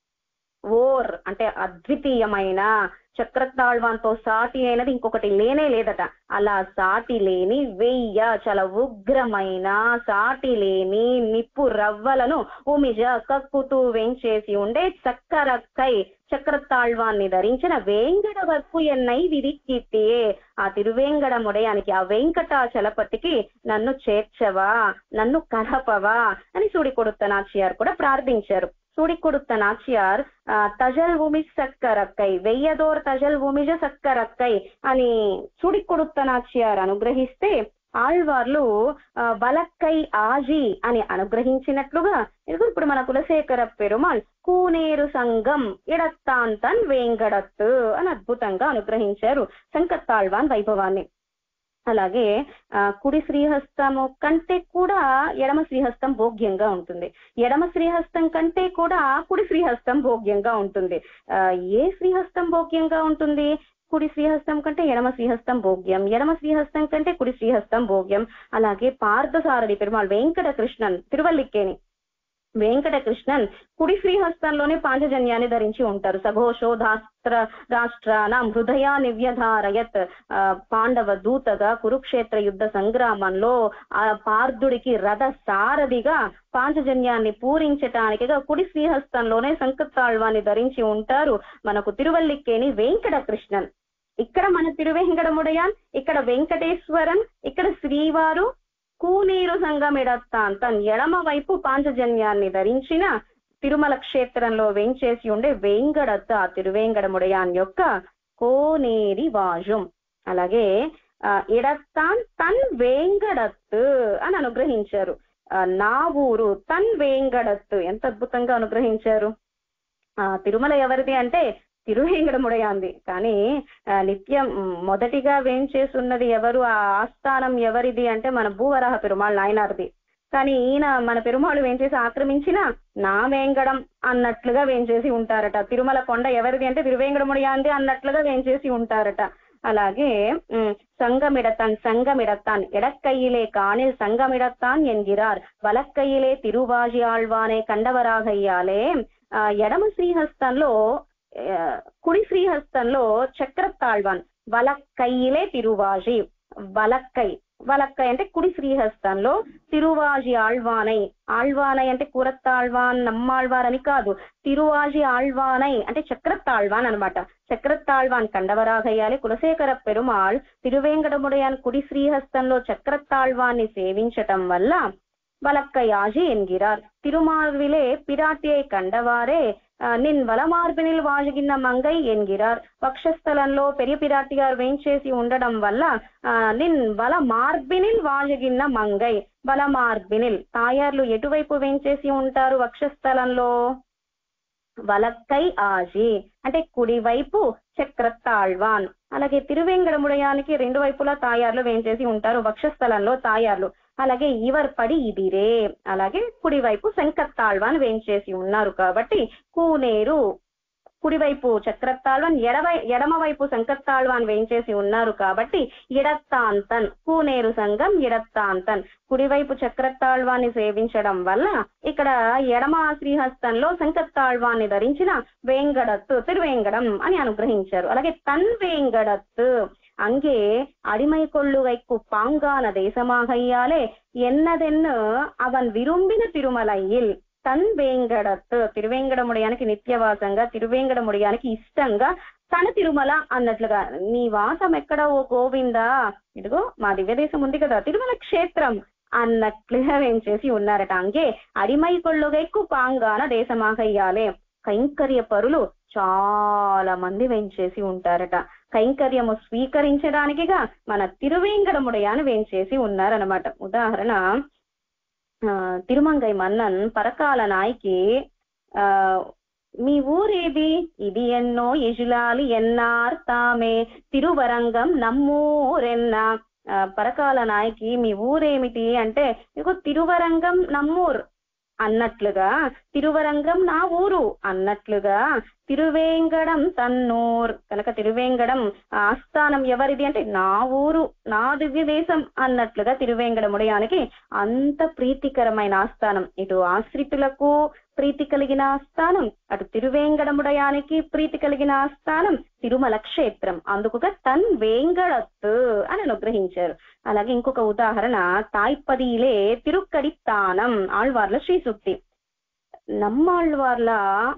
Speaker 1: ఓర్ అంటే అద్వితీయమైన, చక్రతాళ్వాన్తో సాటి అయినది ఇంకొకటి లేనే లేదట. అలా సాటి లేని వెయ్య చాలా ఉగ్రమైన సాటి లేని నిప్పు రవ్వలను ఉమిజ కక్కుతూ వెంచేసి ఉండే చక్కరక్కై చక్రతాళ్వాన్ని ధరించిన వేంకట వర్కు ఎన్నై విధికిత్తియే. ఆ తిరువేంగడముడయానికి, ఆ వెంకటాచలపతికి నన్ను చేర్చవా, నన్ను కలపవా అని సుడి కొడుత నాచియార్ కూడా ప్రార్థించారు. సుడి కొడుత నాచియార్ తజల్ భూమిజ్ సక్కరక్కై, వెయ్యదోర్ తజల్ భూమిజ సక్కరక్కై అని సుడి కొడుత నాచియార్ అనుగ్రహిస్తే, ఆళ్వార్లు వలక్కై ఆజీ అని అనుగ్రహించినట్లుగా ఇప్పుడు మన కులశేఖర పెరుమాళ్ కూనేరు సంగం ఇడత్తాంతన్ వేంగడత్తు అని అద్భుతంగా అనుగ్రహించారు శంకత్తాళ్వాన్ వైభవాన్ని. అలాగే ఆ కుడి శ్రీహస్తము కంటే కూడా ఎడమ శ్రీహస్తం భోగ్యంగా ఉంటుంది. ఎడమ శ్రీహస్తం కంటే కూడా కుడి శ్రీహస్తం భోగ్యంగా ఉంటుంది. ఆ ఏ శ్రీహస్తం భోగ్యంగా ఉంటుంది? కుడి శ్రీహస్తం కంటే ఎడమ శ్రీహస్తం భోగ్యం, ఎడమ శ్రీహస్తం కంటే కుడి శ్రీహస్తం భోగ్యం. అలాగే పార్థసారథి పెరుమాళ్ వెంకట కృష్ణన్ తిరువల్లిక్కేని వెంకట కృష్ణన్ కుడి శ్రీహస్తంలోనే పాంచజన్యాన్ని ధరించి ఉంటారు. సఘోషో ధాస్త్ర రాష్ట్రానం హృదయ నివ్యధారయత్. ఆ పాండవ దూతగా కురుక్షేత్ర యుద్ధ సంగ్రామంలో ఆ పార్థుడికి రథ సారథిగా పాంచజన్యాన్ని పూరించటానికిగా కుడి శ్రీహస్తంలోనే శంకత్తాళ్వాన్ని ధరించి ఉంటారు మనకు తిరువల్లిక్కేని వెంకట కృష్ణన్. ఇక్కడ మన తిరువేంకటముడయాన్, ఇక్కడ వెంకటేశ్వరన్, ఇక్కడ శ్రీవారు కూనీరు సంగమిడత్తాన్ తన్ ఎడమ వైపు పాంచజన్యాన్ని ధరించిన తిరుమల క్షేత్రంలో వేంచేసి ఉండే వేంగడత్త ఆ తిరువేంగడముడయాన్ యొక్క కోనేరి వాజుం. అలాగే ఆ ఇడత్తాన్ తన్ వేంగడత్తు అని అనుగ్రహించారు. ఆ నా ఊరు తన్ వేంగడత్తు ఎంత అద్భుతంగా అనుగ్రహించారు. ఆ తిరుమల ఎవరిది అంటే తిరువేంగడముడయాంది. కానీ నిత్యం మొదటిగా వేంచేసున్నది ఎవరు, ఆ ఆస్థానం ఎవరిది అంటే మన భూవరాహ పెరుమాళ్ నాయనార్ది. కానీ ఈయన మన పెరుమాళ్ వేంచేసి ఆక్రమించిన నా వేంగడం అన్నట్లుగా వేంచేసి ఉంటారట. తిరుమల కొండ ఎవరిది అంటే తిరువేంగడముడయాంది అన్నట్లుగా వేంచేసి ఉంటారట. అలాగే సంగమిడతాన్ సంగమిడతాన్ ఎడక్కయ్యిలే కాణిల్ సంగమిడతాన్ ఎన్గిరార్ వలక్కయ్యిలే తిరువాజి ఆళ్వానే కండవరాగయ్యాలే. ఆ ఎడమ శ్రీహస్తంలో కుడి శ్రీహస్తంలో చక్రతాళ్వాన్, వలక్కయ్యిలే తిరువాజి, వలక్కై వలక్కై అంటే కుడి శ్రీహస్తంలో, తిరువాజి ఆళ్వానై, ఆళ్వానై అంటే కూరత్తాళ్వాన్ నమ్మాళ్వార్ అని కాదు, తిరువాజి ఆళ్వానై అంటే చక్రతాళ్వాన్ అనమాట. చక్రతాళ్వాన్ కండవరాగయ్యాలి. కులశేఖర పెరుమాళ్ తిరువేంకటముడయాన్ కుడి శ్రీహస్తంలో చక్రతాళ్వాన్ని సేవించటం వల్ల వలక్కై ఆజీ ఎన్గిరార్ తిరుమార్విలే పిరాటియై కండవారే నిన్ వలమార్బినిల్ వాజుగిన్న మంగై ఎన్గిరార్. వక్షస్థలంలో పెరియ పిరాటిగారు వేయించేసి ఉండడం వల్ల నిన్ వల మార్బినిల్ వాజుగిన్న మంగై, వల మార్బినిల్ తాయార్లు ఎటువైపు వేయించేసి ఉంటారు వక్షస్థలంలో? వలక్కై ఆజి అంటే కుడివైపు చక్రతాళ్వాన్. అలాగే తిరువేంగడముడయానికి రెండు వైపులా తాయార్లు వేయించేసి ఉంటారు వక్షస్థలంలో తాయార్లు. అలాగే ఇవర్ పడి ఇదిరే, అలాగే కుడివైపు శంకత్తాళ్వాన్ వేయించేసి ఉన్నారు కాబట్టి కూనేరు కుడివైపు చక్రతాళ్వాన్, ఎడవై ఎడమ వైపు శంకత్తాళ్వాన్ వేయించేసి ఉన్నారు కాబట్టి ఇడత్తాంతన్, కూనేరు సంఘం ఇడత్తాంతన్. కుడివైపు చక్రతాళ్వాన్ని సేవించడం వల్ల ఇక్కడ ఎడమ శ్రీహస్తంలో శంకత్తాళ్వాన్ని ధరించిన వేంగడత్తు తిరువేంగడం అని అనుగ్రహించారు. అలాగే తన్ వేంగడత్తు அங்கே அடிமை கொள்ளுகைக்கு பாங்கான தேசமாகையாலே என்னதென்னு அவன் விரும்பின తిరుమలైల్. తన్ వేంగడత్తు తిరువేంగడముడయానికి నిత్యవాసంగా, తిరువేంగడముడయానికి ఇష్టంగా తన తిరుమల అన్నట్లుగా, నీ వాసం ఎక్కడ ఓ గోవిందా, ఇదిగో మా దివ్య దేశం ఉంది కదా తిరుమల క్షేత్రం అన్నట్లుగా వేంచేసి ఉన్నారట. అంగే అడిమై కొల్లుగైకు పాంగాన దేశమాగయ్యాలే, కైంకర్య పరులు చాలా మంది వేంచేసి ఉంటారట. కైంకర్యము స్వీకరించడానికిగా మన తిరువేంగడముడయాన్ని వేంచేసి ఉన్నారనమాట. ఉదాహరణ, ఆ తిరుమంగై మన్నన్ పరకాల నాయకి ఆ మీ ఊరేది? ఇది ఎన్నో ఎజులాలి ఎన్నార్ తామే తిరువరంగం నమ్మూరెన్న. పరకాల నాయకి మీ ఊరేమిటి అంటే ఇగో తిరువరంగం నమ్మూర్ అన్నట్లుగా, తిరువరంగం నా ఊరు అన్నట్లుగా, తిరువేంగడం తన్నూర్ కనుక తిరువేంగడం ఆస్థానం ఎవరిది అంటే నా ఊరు, నా దివ్య దేశం అన్నట్లుగా తిరువేంగడముడయానికి అంత ప్రీతికరమైన ఆస్థానం. ఇటు ఆశ్రితులకు ప్రీతి కలిగిన ఆస్థానం, అటు తిరువేంగడముడయానికి ప్రీతి కలిగిన ఆస్థానం తిరుమల క్షేత్రం. అందుకుగా తన్ వేంగడత్తు అని అనుగ్రహించారు. అలాగే ఇంకొక ఉదాహరణ, తాయ్పదిలే తిరుక్కడిత్తానం ఆళ్వార్ల శ్రీ సూక్తి. నమ్మాళ్వార్ల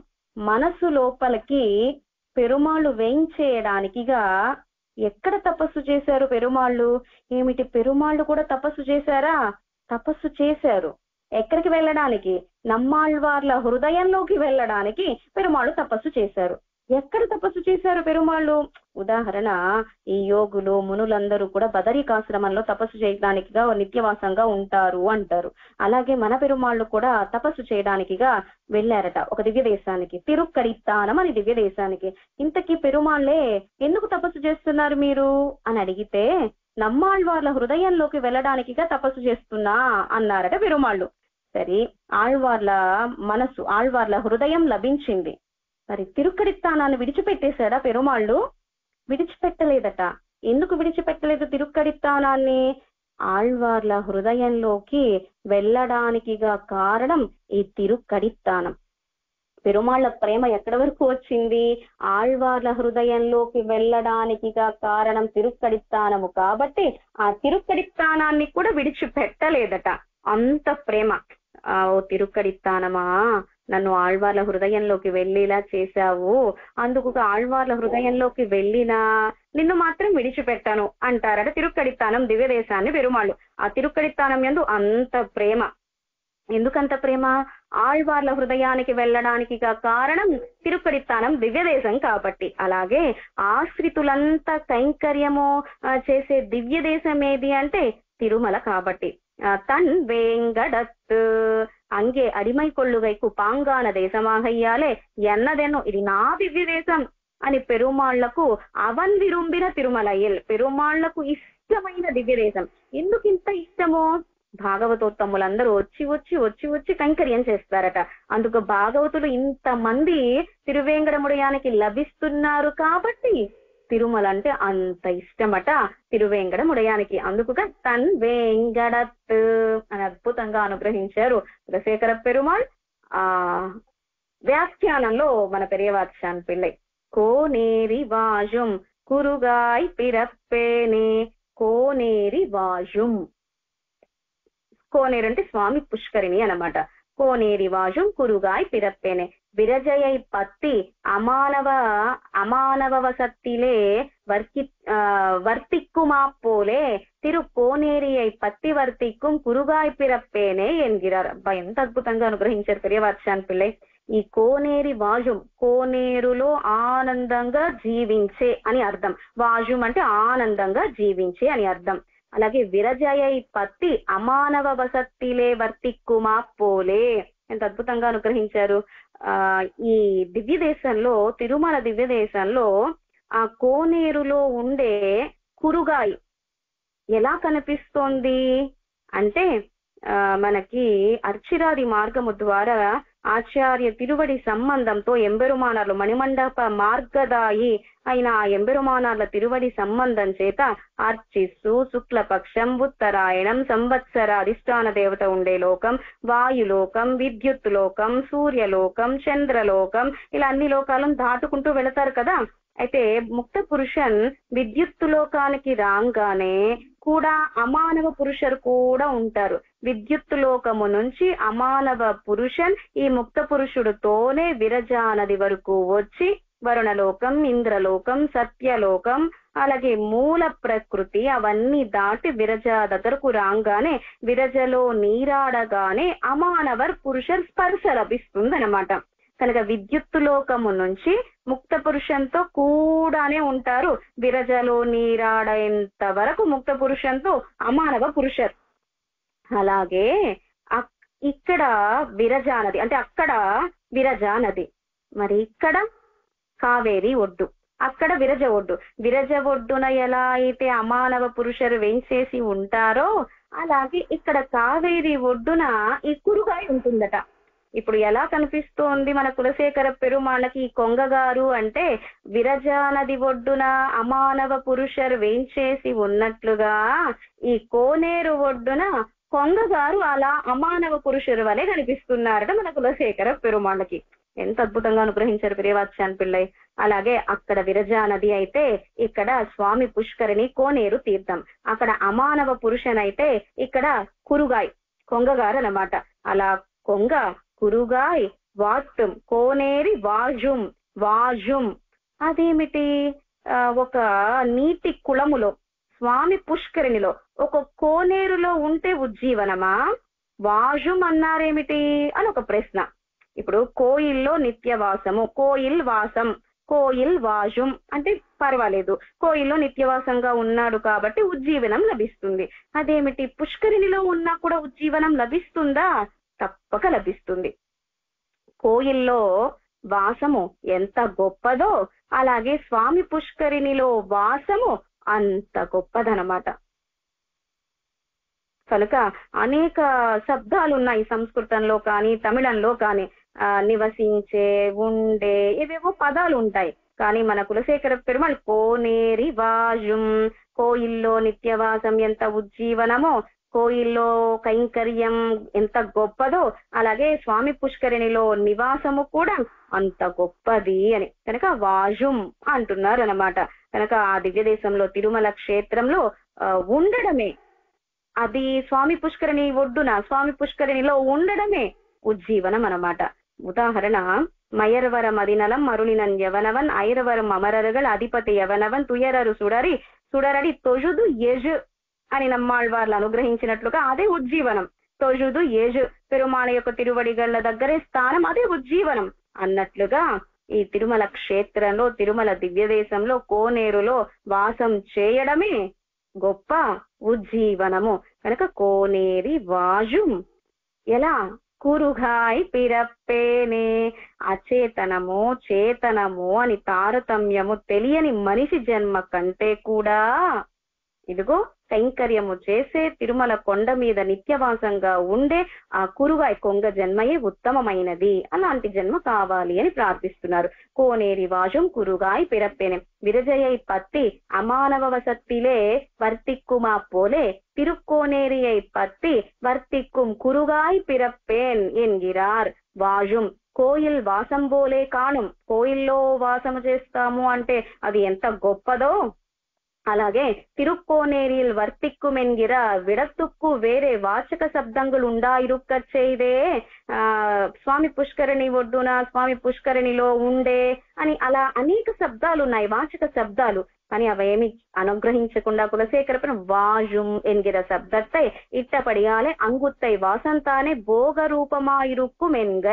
Speaker 1: మనసు లోపలికి పెరుమాళ్ళు వేయించేయడానికిగా ఎక్కడ తపస్సు చేశారు పెరుమాళ్ళు? ఏమిటి పెరుమాళ్ళు కూడా తపస్సు చేశారా? తపస్సు చేశారు. ఎక్కడికి వెళ్ళడానికి? నమ్మాళ్వార్ల హృదయంలోకి వెళ్ళడానికి పెరుమాళ్ళు తపస్సు చేశారు. ఎక్కడ తపస్సు చేశారు పెరుమాళ్ళు? ఉదాహరణ, ఈ యోగులు మునులందరూ కూడా బదరికాశ్రమంలో తపస్సు చేయడానికిగా నిత్యవాసంగా ఉంటారు అంటారు. అలాగే మన పెరుమాళ్ళు కూడా తపస్సు చేయడానికిగా వెళ్ళారట ఒక దివ్య దేశానికి, తిరుక్కడిత్తానం అని దివ్య దేశానికి. ఇంతకీ పెరుమాళ్లే ఎందుకు తపస్సు చేస్తున్నారు మీరు అని అడిగితే, నమ్మాళ్వార్ల హృదయంలోకి వెళ్ళడానికిగా తపస్సు చేస్తున్నా అన్నారట పెరుమాళ్ళు. సరే, ఆళ్వార్ల మనసు, ఆళ్వార్ల హృదయం లభించింది. మరి తిరుక్కడిత్తానాన్ని విడిచిపెట్టేశాడా పెరుమాళ్ళు? విడిచిపెట్టలేదట. ఎందుకు విడిచిపెట్టలేదు తిరుక్కడిత్తానాన్ని? ఆళ్వార్ల హృదయంలోకి వెళ్ళడానికిగా కారణం ఈ తిరుక్కడిత్తానం. పెరుమాళ్ల ప్రేమ ఎక్కడి వరకు వచ్చింది? ఆళ్వార్ల హృదయంలోకి వెళ్ళడానికిగా కారణం తిరుక్కడిత్తానము కాబట్టి ఆ తిరుక్కడిత్తానాన్ని కూడా విడిచిపెట్టలేదట. అంత ప్రేమ. ఆ ఓ తిరుక్కడిత్తానమా, నన్ను ఆళ్వార్ల హృదయంలోకి వెళ్ళేలా చేశావు, అందుకు ఆళ్వార్ల హృదయంలోకి వెళ్ళినా నిన్ను మాత్రం విడిచిపెట్టాను అంటారట తిరుక్కడిత్తానం దివ్య దేశాన్ని పెరుమాళ్ళు. ఆ తిరుక్కడిత్తానం యందు అంత ప్రేమ. ఎందుకంత ప్రేమ? ఆళ్వార్ల హృదయానికి వెళ్ళడానికి కారణం తిరుక్కడిత్తానం దివ్య దేశం కాబట్టి. అలాగే ఆశ్రితులంతా కైంకర్యము చేసే దివ్య దేశం ఏది అంటే తిరుమల కాబట్టి. తన్ వేంగడత్తు అంగే అడిమై కొల్లుగైకు పాంగాన దేశమాగయ్యాలే ఎన్నదెన్నో ఇది నా దివ్య దేశం అని పెరుమాళ్లకు అవన్ విరుంబిన తిరుమలైల్. పెరుమాళ్లకు ఇష్టమైన దివ్య దేశం. ఎందుకు ఇంత ఇష్టమో? భాగవతోత్తములందరూ వచ్చి వచ్చి వచ్చి వచ్చి కైంకర్యం చేస్తారట. అందుకు భాగవతులు ఇంతమంది తిరువేంగడముడయానికి లభిస్తున్నారు కాబట్టి తిరుమల అంటే అంత ఇష్టమట తిరువేంగడముడయానికి. అందుకుగా తన్ వేంగడత్ అని అద్భుతంగా అనుగ్రహించారు కులశేఖర పెరుమాళ్. ఆ వ్యాఖ్యానంలో మన పెరియవాత్సాన్ పిళ్ళై. కోనేరి వాజుం కురుగాయ్ పిరప్పేనే. కోనేరి వాజుం, కోనేరు అంటే స్వామి పుష్కరిణి అన్నమాట. కోనేరి వాజుం కురుగాయ్ పిరప్పేనే. విరజయై పత్తి అమానవ అమానవ వసత్తిలే వర్కి వర్తిక్కుమా పోలే తిరు కోనేరియై పత్తి వర్తిక్కుం కురుగాయ్ పిరప్పేనే ఎన్గిరార్. అబ్బా, ఎంత అద్భుతంగా అనుగ్రహించారు పెరియవాత్సాన్ పిళ్ళై. ఈ కోనేరి వాజుం, కోనేరులో ఆనందంగా జీవించే అని అర్థం. వాజుం అంటే ఆనందంగా జీవించే అని అర్థం. అలాగే విరజయై పత్తి అమానవ వసత్తిలే వర్తిక్కుమా పోలే, ఎంత అద్భుతంగా అనుగ్రహించారు. ఆ ఈ దివ్య దేశంలో, తిరుమల దివ్య దేశంలో ఆ కోనేరులో ఉండే కురుగాయి ఎలా కనిపిస్తోంది అంటే, ఆ మనకి అర్చిరాది మార్గము ద్వారా ఆచార్య తిరువడి సంబంధంతో ఎంబెరుమానార్లు మణిమండప మార్గదాయి అయిన ఆ ఎంబెరుమానార్ల తిరువడి సంబంధం చేత అర్చిస్తూ శుక్లపక్షం, ఉత్తరాయణం, సంవత్సర అధిష్టాన దేవత ఉండే లోకం, వాయులోకం, విద్యుత్ లోకం, సూర్యలోకం, చంద్రలోకం, ఇలా అన్ని లోకాలను దాటుకుంటూ వెళతారు కదా. అయితే ముక్త పురుషన్ విద్యుత్ లోకానికి రాగానే కూడా అమానవ పురుషులు కూడా ఉంటారు. విద్యుత్ లోకము నుంచి అమానవ పురుషన్ ఈ ముక్త పురుషుడితోనే విరజా నది వరకు వచ్చి వరుణలోకం, ఇంద్రలోకం, సత్యలోకం, అలాగే మూల ప్రకృతి అవన్నీ దాటి విరజ దగ్గరకు రాగానే విరజలో నీరాడగానే అమానవర్ పురుష స్పర్శ లభిస్తుంది అనమాట. కనుక విద్యుత్ లోకము నుంచి ముక్త పురుషంతో కూడానే ఉంటారు. విరజలో నీరాడేంత వరకు ముక్త పురుషంతో అమానవ పురుషర్. అలాగే ఇక్కడ విరజా నది అంటే అక్కడ విరజా నది, మరి ఇక్కడ కావేరి ఒడ్డు, అక్కడ విరజ ఒడ్డు. విరజ ఒడ్డున ఎలా అయితే అమానవ పురుషులు వెంచేసి ఉంటారో అలాగే ఇక్కడ కావేరి ఒడ్డున ఈ కురుగాయి ఉంటుందట. ఇప్పుడు ఎలా కనిపిస్తోంది మన కులశేఖర పెరుమాళ్ళకి ఈ కొంగగారు అంటే, విరజా నది ఒడ్డున అమానవ పురుషులు వేంచేసి ఉన్నట్లుగా ఈ కోనేరు ఒడ్డున కొంగగారు అలా అమానవ పురుషుల వలె కనిపిస్తున్నారట మన కులశేఖర పెరుమాళ్ళకి. ఎంత అద్భుతంగా అనుగ్రహించారు పెరియవాచ్యాన్ పిళ్ళై. అలాగే అక్కడ విరజా నది అయితే ఇక్కడ స్వామి పుష్కరిణి కోనేరు తీర్థం. అక్కడ అమానవ పురుషనైతే ఇక్కడ కురుగాయ్ కొంగగారు అన్నమాట. అలా కొంగ కురుగాయ్ వాటుం కోనేరి వాజుం. వాజుం అదేమిటి? ఆ ఒక నీటి కుళములో స్వామి పుష్కరిణిలో ఒక కోనేరులో ఉంటే ఉజ్జీవనమా? వాజుం అన్నారేమిటి అని ఒక ప్రశ్న. ఇప్పుడు కోయిల్లో నిత్యవాసము, కోయిల్ వాసం, కోయిల్ వాజుం అంటే పర్వాలేదు, కోయిల్లో నిత్యవాసంగా ఉన్నాడు కాబట్టి ఉజ్జీవనం లభిస్తుంది. అదేమిటి పుష్కరిణిలో ఉన్నా కూడా ఉజ్జీవనం లభిస్తుందా? తప్పక లభిస్తుంది. కోయిల్లో వాసము ఎంత గొప్పదో అలాగే స్వామి పుష్కరిణిలో వాసము అంత గొప్పదనమాట. కనుక అనేక శబ్దాలు ఉన్నాయి సంస్కృతంలో కానీ తమిళంలో కానీ. ఆ నివసించే, ఉండే, ఇవేవో పదాలు ఉంటాయి. కానీ మన కులశేఖర పెరుమాళ్ కోనేరి వాజుం, కోయిల్లో నిత్యవాసం ఎంత ఉజ్జీవనమో, కోయిల్లో కైంకర్యం ఎంత గొప్పదో అలాగే స్వామి పుష్కరిణిలో నివాసము కూడా అంత గొప్పది అని కనుక వాజుం అంటున్నారు అనమాట. కనుక ఆ దివ్య దేశంలో తిరుమల క్షేత్రంలో ఉండడమే, అది స్వామి పుష్కరిణి ఒడ్డున స్వామి పుష్కరిణిలో ఉండడమే ఉజ్జీవనం అనమాట. ఉదాహరణ, మయర్వర మదినలం మరుణినన్ యవనవన్ ఐరవరం అమరరుగల్ అధిపతి యవనవన్ తుయరరు సుడరి సుడరడి తొజుదు యజు అని నమ్మాళ్వార్లు అనుగ్రహించినట్లుగా అదే ఉజ్జీవనం. తొజుదు యజు పెరుమాళ యొక్క తిరువడిగళ్ల దగ్గరే స్థానం, అదే ఉజ్జీవనం అన్నట్లుగా ఈ తిరుమల క్షేత్రంలో తిరుమల దివ్య దేశంలో కోనేరులో వాసం చేయడమే గొప్ప ఉజ్జీవనము. కనుక కోనేరి వాజుం ఎలా కురుగాయ్ పిరప్పేనే, అచేతనము చేతనము అని తారతమ్యము తెలియని మనిషి జన్మ కంటే కూడా ఇదిగో కైంకర్యము చేసే తిరుమల కొండ మీద నిత్యవాసంగా ఉండే ఆ కురుగాయ్ కొంగ జన్మయే ఉత్తమమైనది. అలాంటి జన్మ కావాలి అని ప్రార్థిస్తున్నారు. కోనేరి వాజుం కురుగాయ్ పిరప్పేనే విరజయై పత్తి అమానవ వసత్తిలే వర్తిక్కుమా పోలే తిరుక్కోనేరియై పత్తి వర్తిక్కుం కురుగాయ్ పిరప్పేన్ ఎన్గిరార్ వాజుం. కోయిల్ వాసం బోలే కాణం, కోయిల్లో వాసము చేస్తాము అంటే అది ఎంత గొప్పదో అలాగే తిరుక్కోనేరిల్ వర్తిక్కుమెన్గిర విడతుక్కు వేరే వాచక శబ్దంగులు ఉండాయిరుక్క చేయదే ఆ స్వామి పుష్కరిణి ఒడ్డున స్వామి పుష్కరిణిలో ఉండే అని అలా అనేక శబ్దాలు ఉన్నాయి, వాచక శబ్దాలు. కానీ అవేమి అనుగ్రహించకుండా కులశేఖర వాజుం ఎన్గిర శబ్దத்தை ఇట్టపడియాలే అంగుత్తై వాసంతానే భోగ రూపమాయిరుక్కు మెన్గై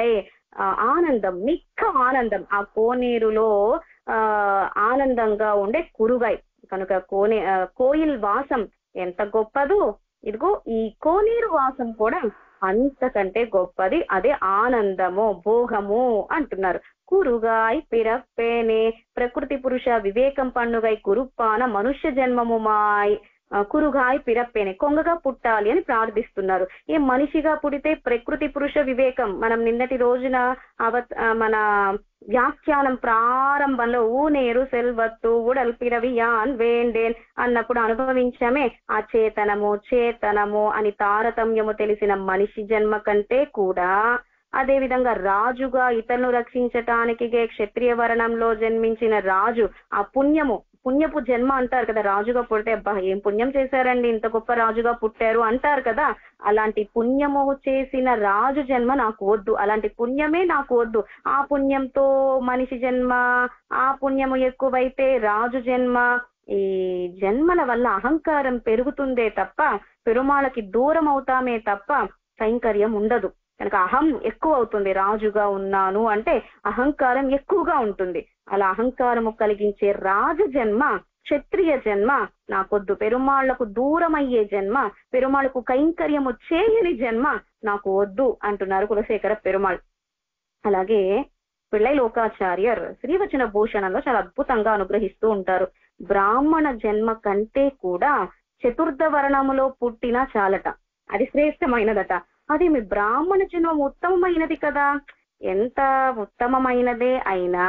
Speaker 1: ఆనందం, మిక్క ఆనందం, ఆ కోనేరులో ఆ ఆనందంగా ఉండే కురుగాయ్. కనుక కోనే కోయిల్ వాసం ఎంత గొప్పదో, ఇదిగో ఈ కోనేరు వాసం కూడా అంతకంటే గొప్పది. అదే ఆనందము, భోగము అంటున్నారు. కురుగాయ్ పిరప్పేనే, ప్రకృతి పురుష వివేకం పండుగై కురుప్పాన మనుష్య జన్మము మాయ్. కురుగాయ్ పిరప్పేనే, కొంగగా పుట్టాలి అని ప్రార్థిస్తున్నారు. ఏ మనిషిగా పుడితే ప్రకృతి పురుష వివేకం, మనం నిన్నటి రోజున అవ మన వ్యాఖ్యానం ప్రారంభంలో ఊనేరు సెల్వత్తు ఉడల్ పిరవి యాన్ వేండేన్ అన్నప్పుడు అనుభవించమే ఆ చేతనము చేతనము అని తారతమ్యము తెలిసిన మనిషి జన్మ కంటే కూడా, అదే విధంగా రాజుగా ఇతరులను రక్షించటానికి క్షత్రియ వర్ణంలో జన్మించిన రాజు, ఆ పుణ్యము, పుణ్యపు జన్మ అంటారు కదా, రాజుగా పుడితే అబ్బా ఏం పుణ్యం చేశారండి, ఇంత గొప్ప రాజుగా పుట్టారు అంటారు కదా. అలాంటి పుణ్యము చేసిన రాజు జన్మ నాకు వద్దు, అలాంటి పుణ్యమే నాకు వద్దు. ఆ పుణ్యంతో మనిషి జన్మ, ఆ పుణ్యము ఎక్కువైతే రాజు జన్మ, ఈ జన్మల వల్ల అహంకారం పెరుగుతుందే తప్ప పెరుమాళకి దూరం అవుతామే తప్ప కైంకర్యం ఉండదు. కనుక అహం ఎక్కువ అవుతుంది. రాజుగా ఉన్నాను అంటే అహంకారం ఎక్కువగా ఉంటుంది. అలా అహంకారము కలిగించే రాజ జన్మ, క్షత్రియ జన్మ నాకొద్దు. పెరుమాళ్లకు దూరమయ్యే జన్మ, పెరుమాళ్లకు కైంకర్యము చేయని జన్మ నాకు వద్దు అంటున్నారు కులశేఖర పెరుమాళ్. అలాగే పిళ్ళై లోకాచార్యర్ శ్రీవచన భూషణంలో చాలా అద్భుతంగా అనుగ్రహిస్తూ ఉంటారు. బ్రాహ్మణ జన్మ కంటే కూడా చతుర్థ వర్ణములో పుట్టినా చాలట, అది శ్రేష్టమైనదట. అది మీ బ్రాహ్మణ జన్మం ఉత్తమమైనది కదా, ఎంత ఉత్తమమైనదే అయినా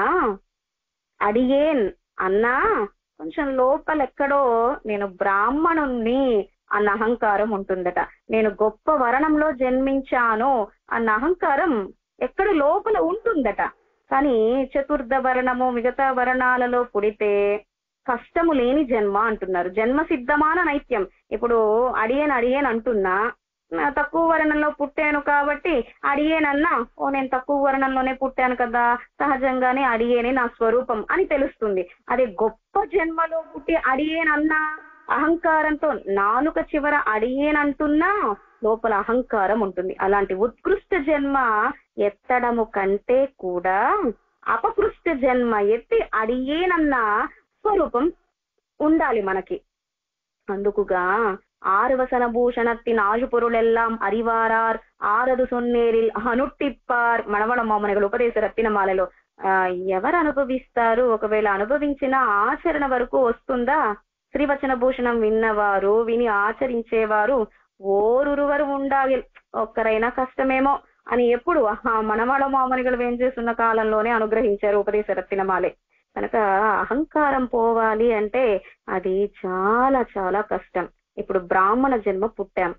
Speaker 1: అడిగేన్ అన్నా కొంచెం లోపలెక్కడో నేను బ్రాహ్మణుణ్ణి అన్న అహంకారం ఉంటుందట. నేను గొప్ప వర్ణంలో జన్మించాను అన్న అహంకారం ఎక్కడ లోపల ఉంటుందట. కానీ చతుర్థ వర్ణము మిగతా వర్ణాలలో పుడితే కష్టము లేని జన్మ అంటున్నారు. జన్మ సిద్ధమాన నైత్యం. ఇప్పుడు అడిగేన్ అడిగేన్ అంటున్నా, తక్కువ వర్ణంలో పుట్టాను కాబట్టి అడిగేనన్నా, ఓ నేను తక్కువ వర్ణంలోనే పుట్టాను కదా, సహజంగానే అడిగేనే నా స్వరూపం అని తెలుస్తుంది. అదే గొప్ప జన్మలో పుట్టి అడిగేనన్నా అహంకారంతో నాలుక చివర అడిగేనంటున్నా లోపల అహంకారం ఉంటుంది. అలాంటి ఉత్కృష్ట జన్మ ఎత్తడము కంటే కూడా అపకృష్ట జన్మ ఎత్తి అడిగేనన్నా స్వరూపం ఉండాలి మనకి. అందుకుగా ஆறுவசன பூஷணத்தின் ஆழு பொருளெல்லாம் அறிவாரார் ఆరదు సొన్నేరిల్ హనుట్టిప్పార్ మనవణ మామనిగలు ఉపదేశ రత్నమాలలో. ఆ ఎవరు అనుభవిస్తారు? ఒకవేళ అనుభవించిన ఆచరణ వరకు వస్తుందా? శ్రీవచన భూషణం విన్నవారు, విని ఆచరించేవారు ఓరురువరు ఉండాలి. ఒక్కరైనా కష్టమేమో అని ఎప్పుడు మనవణ మామనిగలు ఏం చేస్తున్న కాలంలోనే అనుగ్రహించారు ఉపదేశ రత్నమాలే. కనుక అహంకారం పోవాలి అంటే అది చాలా చాలా కష్టం. ఇప్పుడు బ్రాహ్మణ జన్మ పుట్టాం,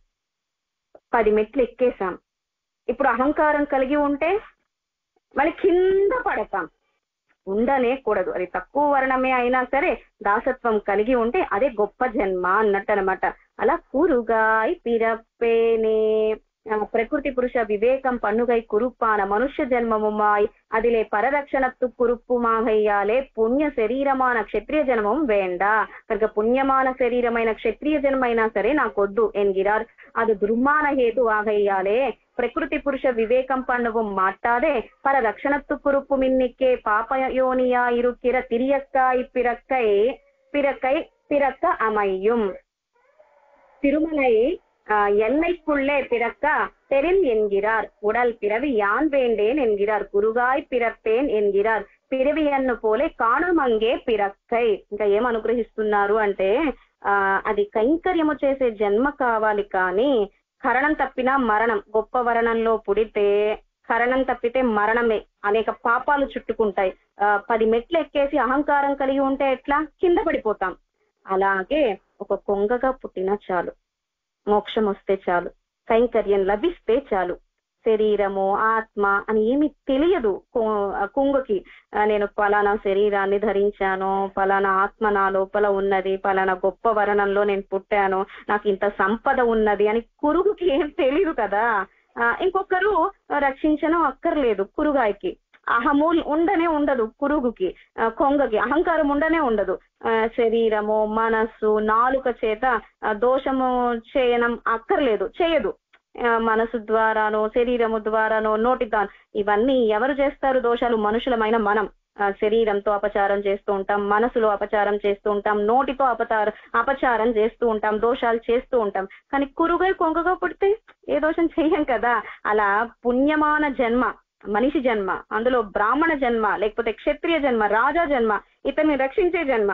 Speaker 1: పది మెట్లు ఎక్కేసాం. ఇప్పుడు అహంకారం కలిగి ఉంటే మళ్ళీ కింద పడతాం, ఉండనే కూడదు. అది తక్కువ వర్ణమే అయినా సరే దాసత్వం కలిగి ఉంటే అదే గొప్ప జన్మ అన్నట్టు అనమాట. అలా కురుగాయ్ పిరప్పేనే, ప్రకృతి పురుష వివేకం పన్నుగై కురుప్పాన మనుష్య జన్మముమాయ్ అదిలే పరరక్షణత్తు కురుప్పు మాహయ్యాలే పుణ్య శరీరమాన క్షత్రియ జన్మం వేండా. కనుక పుణ్యమాన శరీరమైన క్షత్రియ జన్మైనా సరే నాకొద్దు ఎన్గిరార్. అది దుర్మాన హేతు ఆగయ్యాలే ప్రకృతి పురుష వివేకం పండువు మాట్టాదే పర రక్షణత్తు కురుప్పు మిన్నిక్కే పాపయోనియా ఇరుక్కిర తిరియక్కాయ్ పిరక్కై పిరక్కై పిరక్క అమయ్యం. తిరుమలై எல்லைக்குள்ளே பிறக்க பெரில் என்கிறார், உடல் பிறவி யான் வேண்டேன் என்கிறார், குருகாய் பிறப்பேன் ఎన్గిరార్, పిరవియన్ను పోలే కాణమంగే పిరక్కై. ఇంకా ఏం అనుగ్రహిస్తున్నారు అంటే ఆ అది కైంకర్యము చేసే జన్మ కావాలి, కానీ కరణం తప్పినా మరణం. గొప్ప వర్ణంలో పుడితే కరణం తప్పితే మరణమే, అనేక పాపాలు చుట్టుకుంటాయి. ఆ పది మెట్లు ఎక్కేసి అహంకారం కలిగి ఉంటే ఎట్లా? కింద పడిపోతాం. అలాగే ఒక కొంగగా పుట్టినా చాలు, మోక్షం వస్తే చాలు, కైంకర్యం లభిస్తే చాలు. శరీరము ఆత్మ అని ఏమి తెలియదు కుంగకి. నేను పలానా శరీరాన్ని ధరించాను, పలానా ఆత్మ నా లోపల ఉన్నది, పలానా గొప్ప వర్ణంలో నేను పుట్టాను, నాకు ఇంత సంపద ఉన్నది అని కురుగుకి ఏం తెలియదు కదా. ఆ ఇంకొకరు రక్షించడం అక్కర్లేదు కురుగాయకి. అహము ఉండనే ఉండదు కురుగుకి, కొంగకి అహంకారం ఉండనే ఉండదు. ఆ శరీరము మనస్సు నాలుక చేత దోషము చేయడం అక్కర్లేదు, చేయదు. మనసు ద్వారానో శరీరము ద్వారానో నోటి ద్వారా, ఇవన్నీ ఎవరు చేస్తారు దోషాలు? మనుషులమైన మనం శరీరంతో అపచారం చేస్తూ ఉంటాం, మనసులో అపచారం చేస్తూ ఉంటాం, నోటితో అపచారం అపచారం చేస్తూ ఉంటాం, దోషాలు చేస్తూ ఉంటాం. కానీ కురుగై కొంగగా పుడితే ఏ దోషం చెయ్యం కదా. అలా పుణ్యమాన జన్మ, మనిషి జన్మ, అందులో బ్రాహ్మణ జన్మ, లేకపోతే క్షత్రియ జన్మ, రాజా జన్మ, ఇతన్ని రక్షించే జన్మ,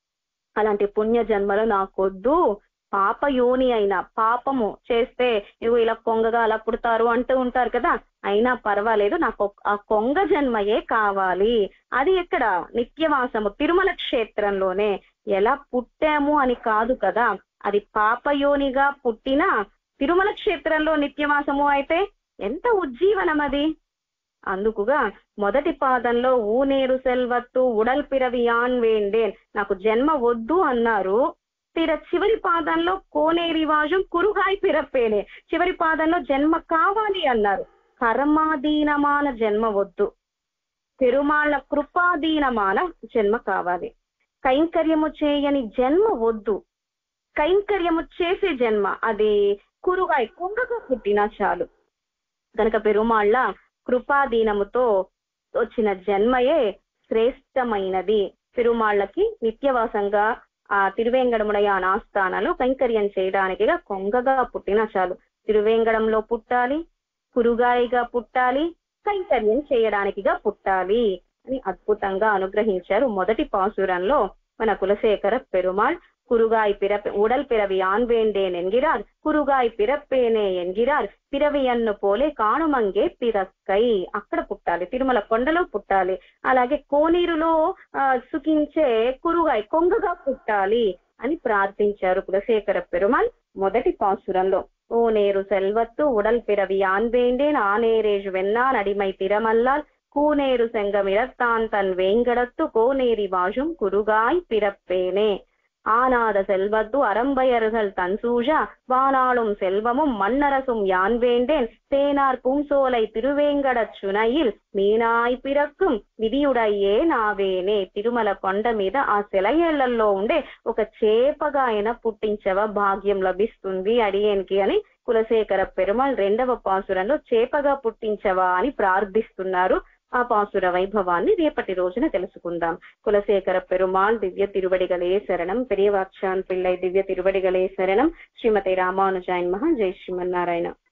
Speaker 1: అలాంటి పుణ్య జన్మలు నాకొద్దు. పాపయోని అయినా పాపము చేస్తే ఇవి ఇలా కొంగగా అలా పుడతారు అంటూ ఉంటారు కదా, అయినా పర్వాలేదు, నాకు ఆ కొంగ జన్మయే కావాలి. అది ఎక్కడ? నిత్యవాసము తిరుమల క్షేత్రంలోనే. ఎలా పుట్టాము అని కాదు కదా, అది పాపయోనిగా పుట్టినా తిరుమల క్షేత్రంలో నిత్యవాసము అయితే ఎంత ఉజ్జీవనం అది. అందుకుగా మొదటి పాదంలో ఊనేరు సెల్వత్తు ఉడల్ పిరవియాన్ వేండేన్, నాకు జన్మ వద్దు అన్నారు. తీర చివరి పాదంలో కోనేరివాజం కురుగాయి పిరప్పేనే, చివరి పాదంలో జన్మ కావాలి అన్నారు. కర్మాధీనమాన జన్మ వద్దు, పెరుమాళ్ళ కృపాధీనమాన జన్మ కావాలి. కైంకర్యము చేయని జన్మ వద్దు, కైంకర్యము చేసే జన్మ, అది కురుగాయి కొంగగా పుట్టినా చాలు. కనుక పెరుమాళ్ళ కృపాధీనముతో వచ్చిన జన్మయే శ్రేష్టమైనది. పెరుమాళ్ళకి నిత్యవాసంగా ఆ తిరువేంగడముడయాన్ ఆస్థానాలు కైంకర్యం చేయడానికిగా కొంగగా పుట్టినా చాలు. తిరువేంగడంలో పుట్టాలి, కురుగాయిగా పుట్టాలి, కైంకర్యం చేయడానికిగా పుట్టాలి అని అద్భుతంగా అనుగ్రహించారు. మొదటి పాసురంలో మన కులశేఖర పెరుమాళ్ కురుగాయి పిరప ఉడల్ పిరవి ఆన్ వేండేన్ ఎన్గిరార్ కురుగాయి పిరప్పేనే ఎన్గిరార్ పిరవియన్ను పోలే కాణుమంగే పిరక్కై, అక్కడ పుట్టాలి, తిరుమల కొండలో పుట్టాలి. అలాగే కోనీరులో ఆ సుఖించే కురుగాయి కొంగగా పుట్టాలి అని ప్రార్థించారు కులశేఖర పెరుమాళ్ మొదటి పాసురంలో. ఓ నేరు సెల్వత్తు ఉడల్ పిరవి ఆన్ వేండేన్ ఆనేరేజు వెన్నాన్ అడిమై తిరమల్లాల్ కూనేరు செங்கமிடத்தான் தன் வேங்கடத்து கோனேரி வாழும் குருகாய் பிறப்பேனே. ஆனாத செல்வத்து அறம்பயர்கள் தன் சூழா வானாளும் செல்வமும் மன்னரசும் யான் வேண்டேன் தேனார் பூஞ்சோலை తిరువేంగడச் சுனையில் మీనాయ్ పిరక్కుం విధియుడయ్యే నావేనే. తిరుమల కొండ మీద ఆ సెలయేళ్లలో ఉండే ఒక చేపగా ఆయన పుట్టించవ, భాగ్యం లభిస్తుంది అడియేనికి అని కులశేఖర పెరుమాళ్ రెండవ పాసురంలో చేపగా పుట్టించవా అని ప్రార్థిస్తున్నారు. ఆ పాసుర వైభవాన్ని రేపటి రోజున తెలుసుకుందాం. కులశేఖర పెరుమాళ్ దివ్య తిరువడిగలే శరణం. పెరియవాక్షాన్ పిళ్ళై దివ్య తిరువడిగలే శరణం. శ్రీమతి రామానుజాయన్ మహా. జై శ్రీమన్నారాయణ.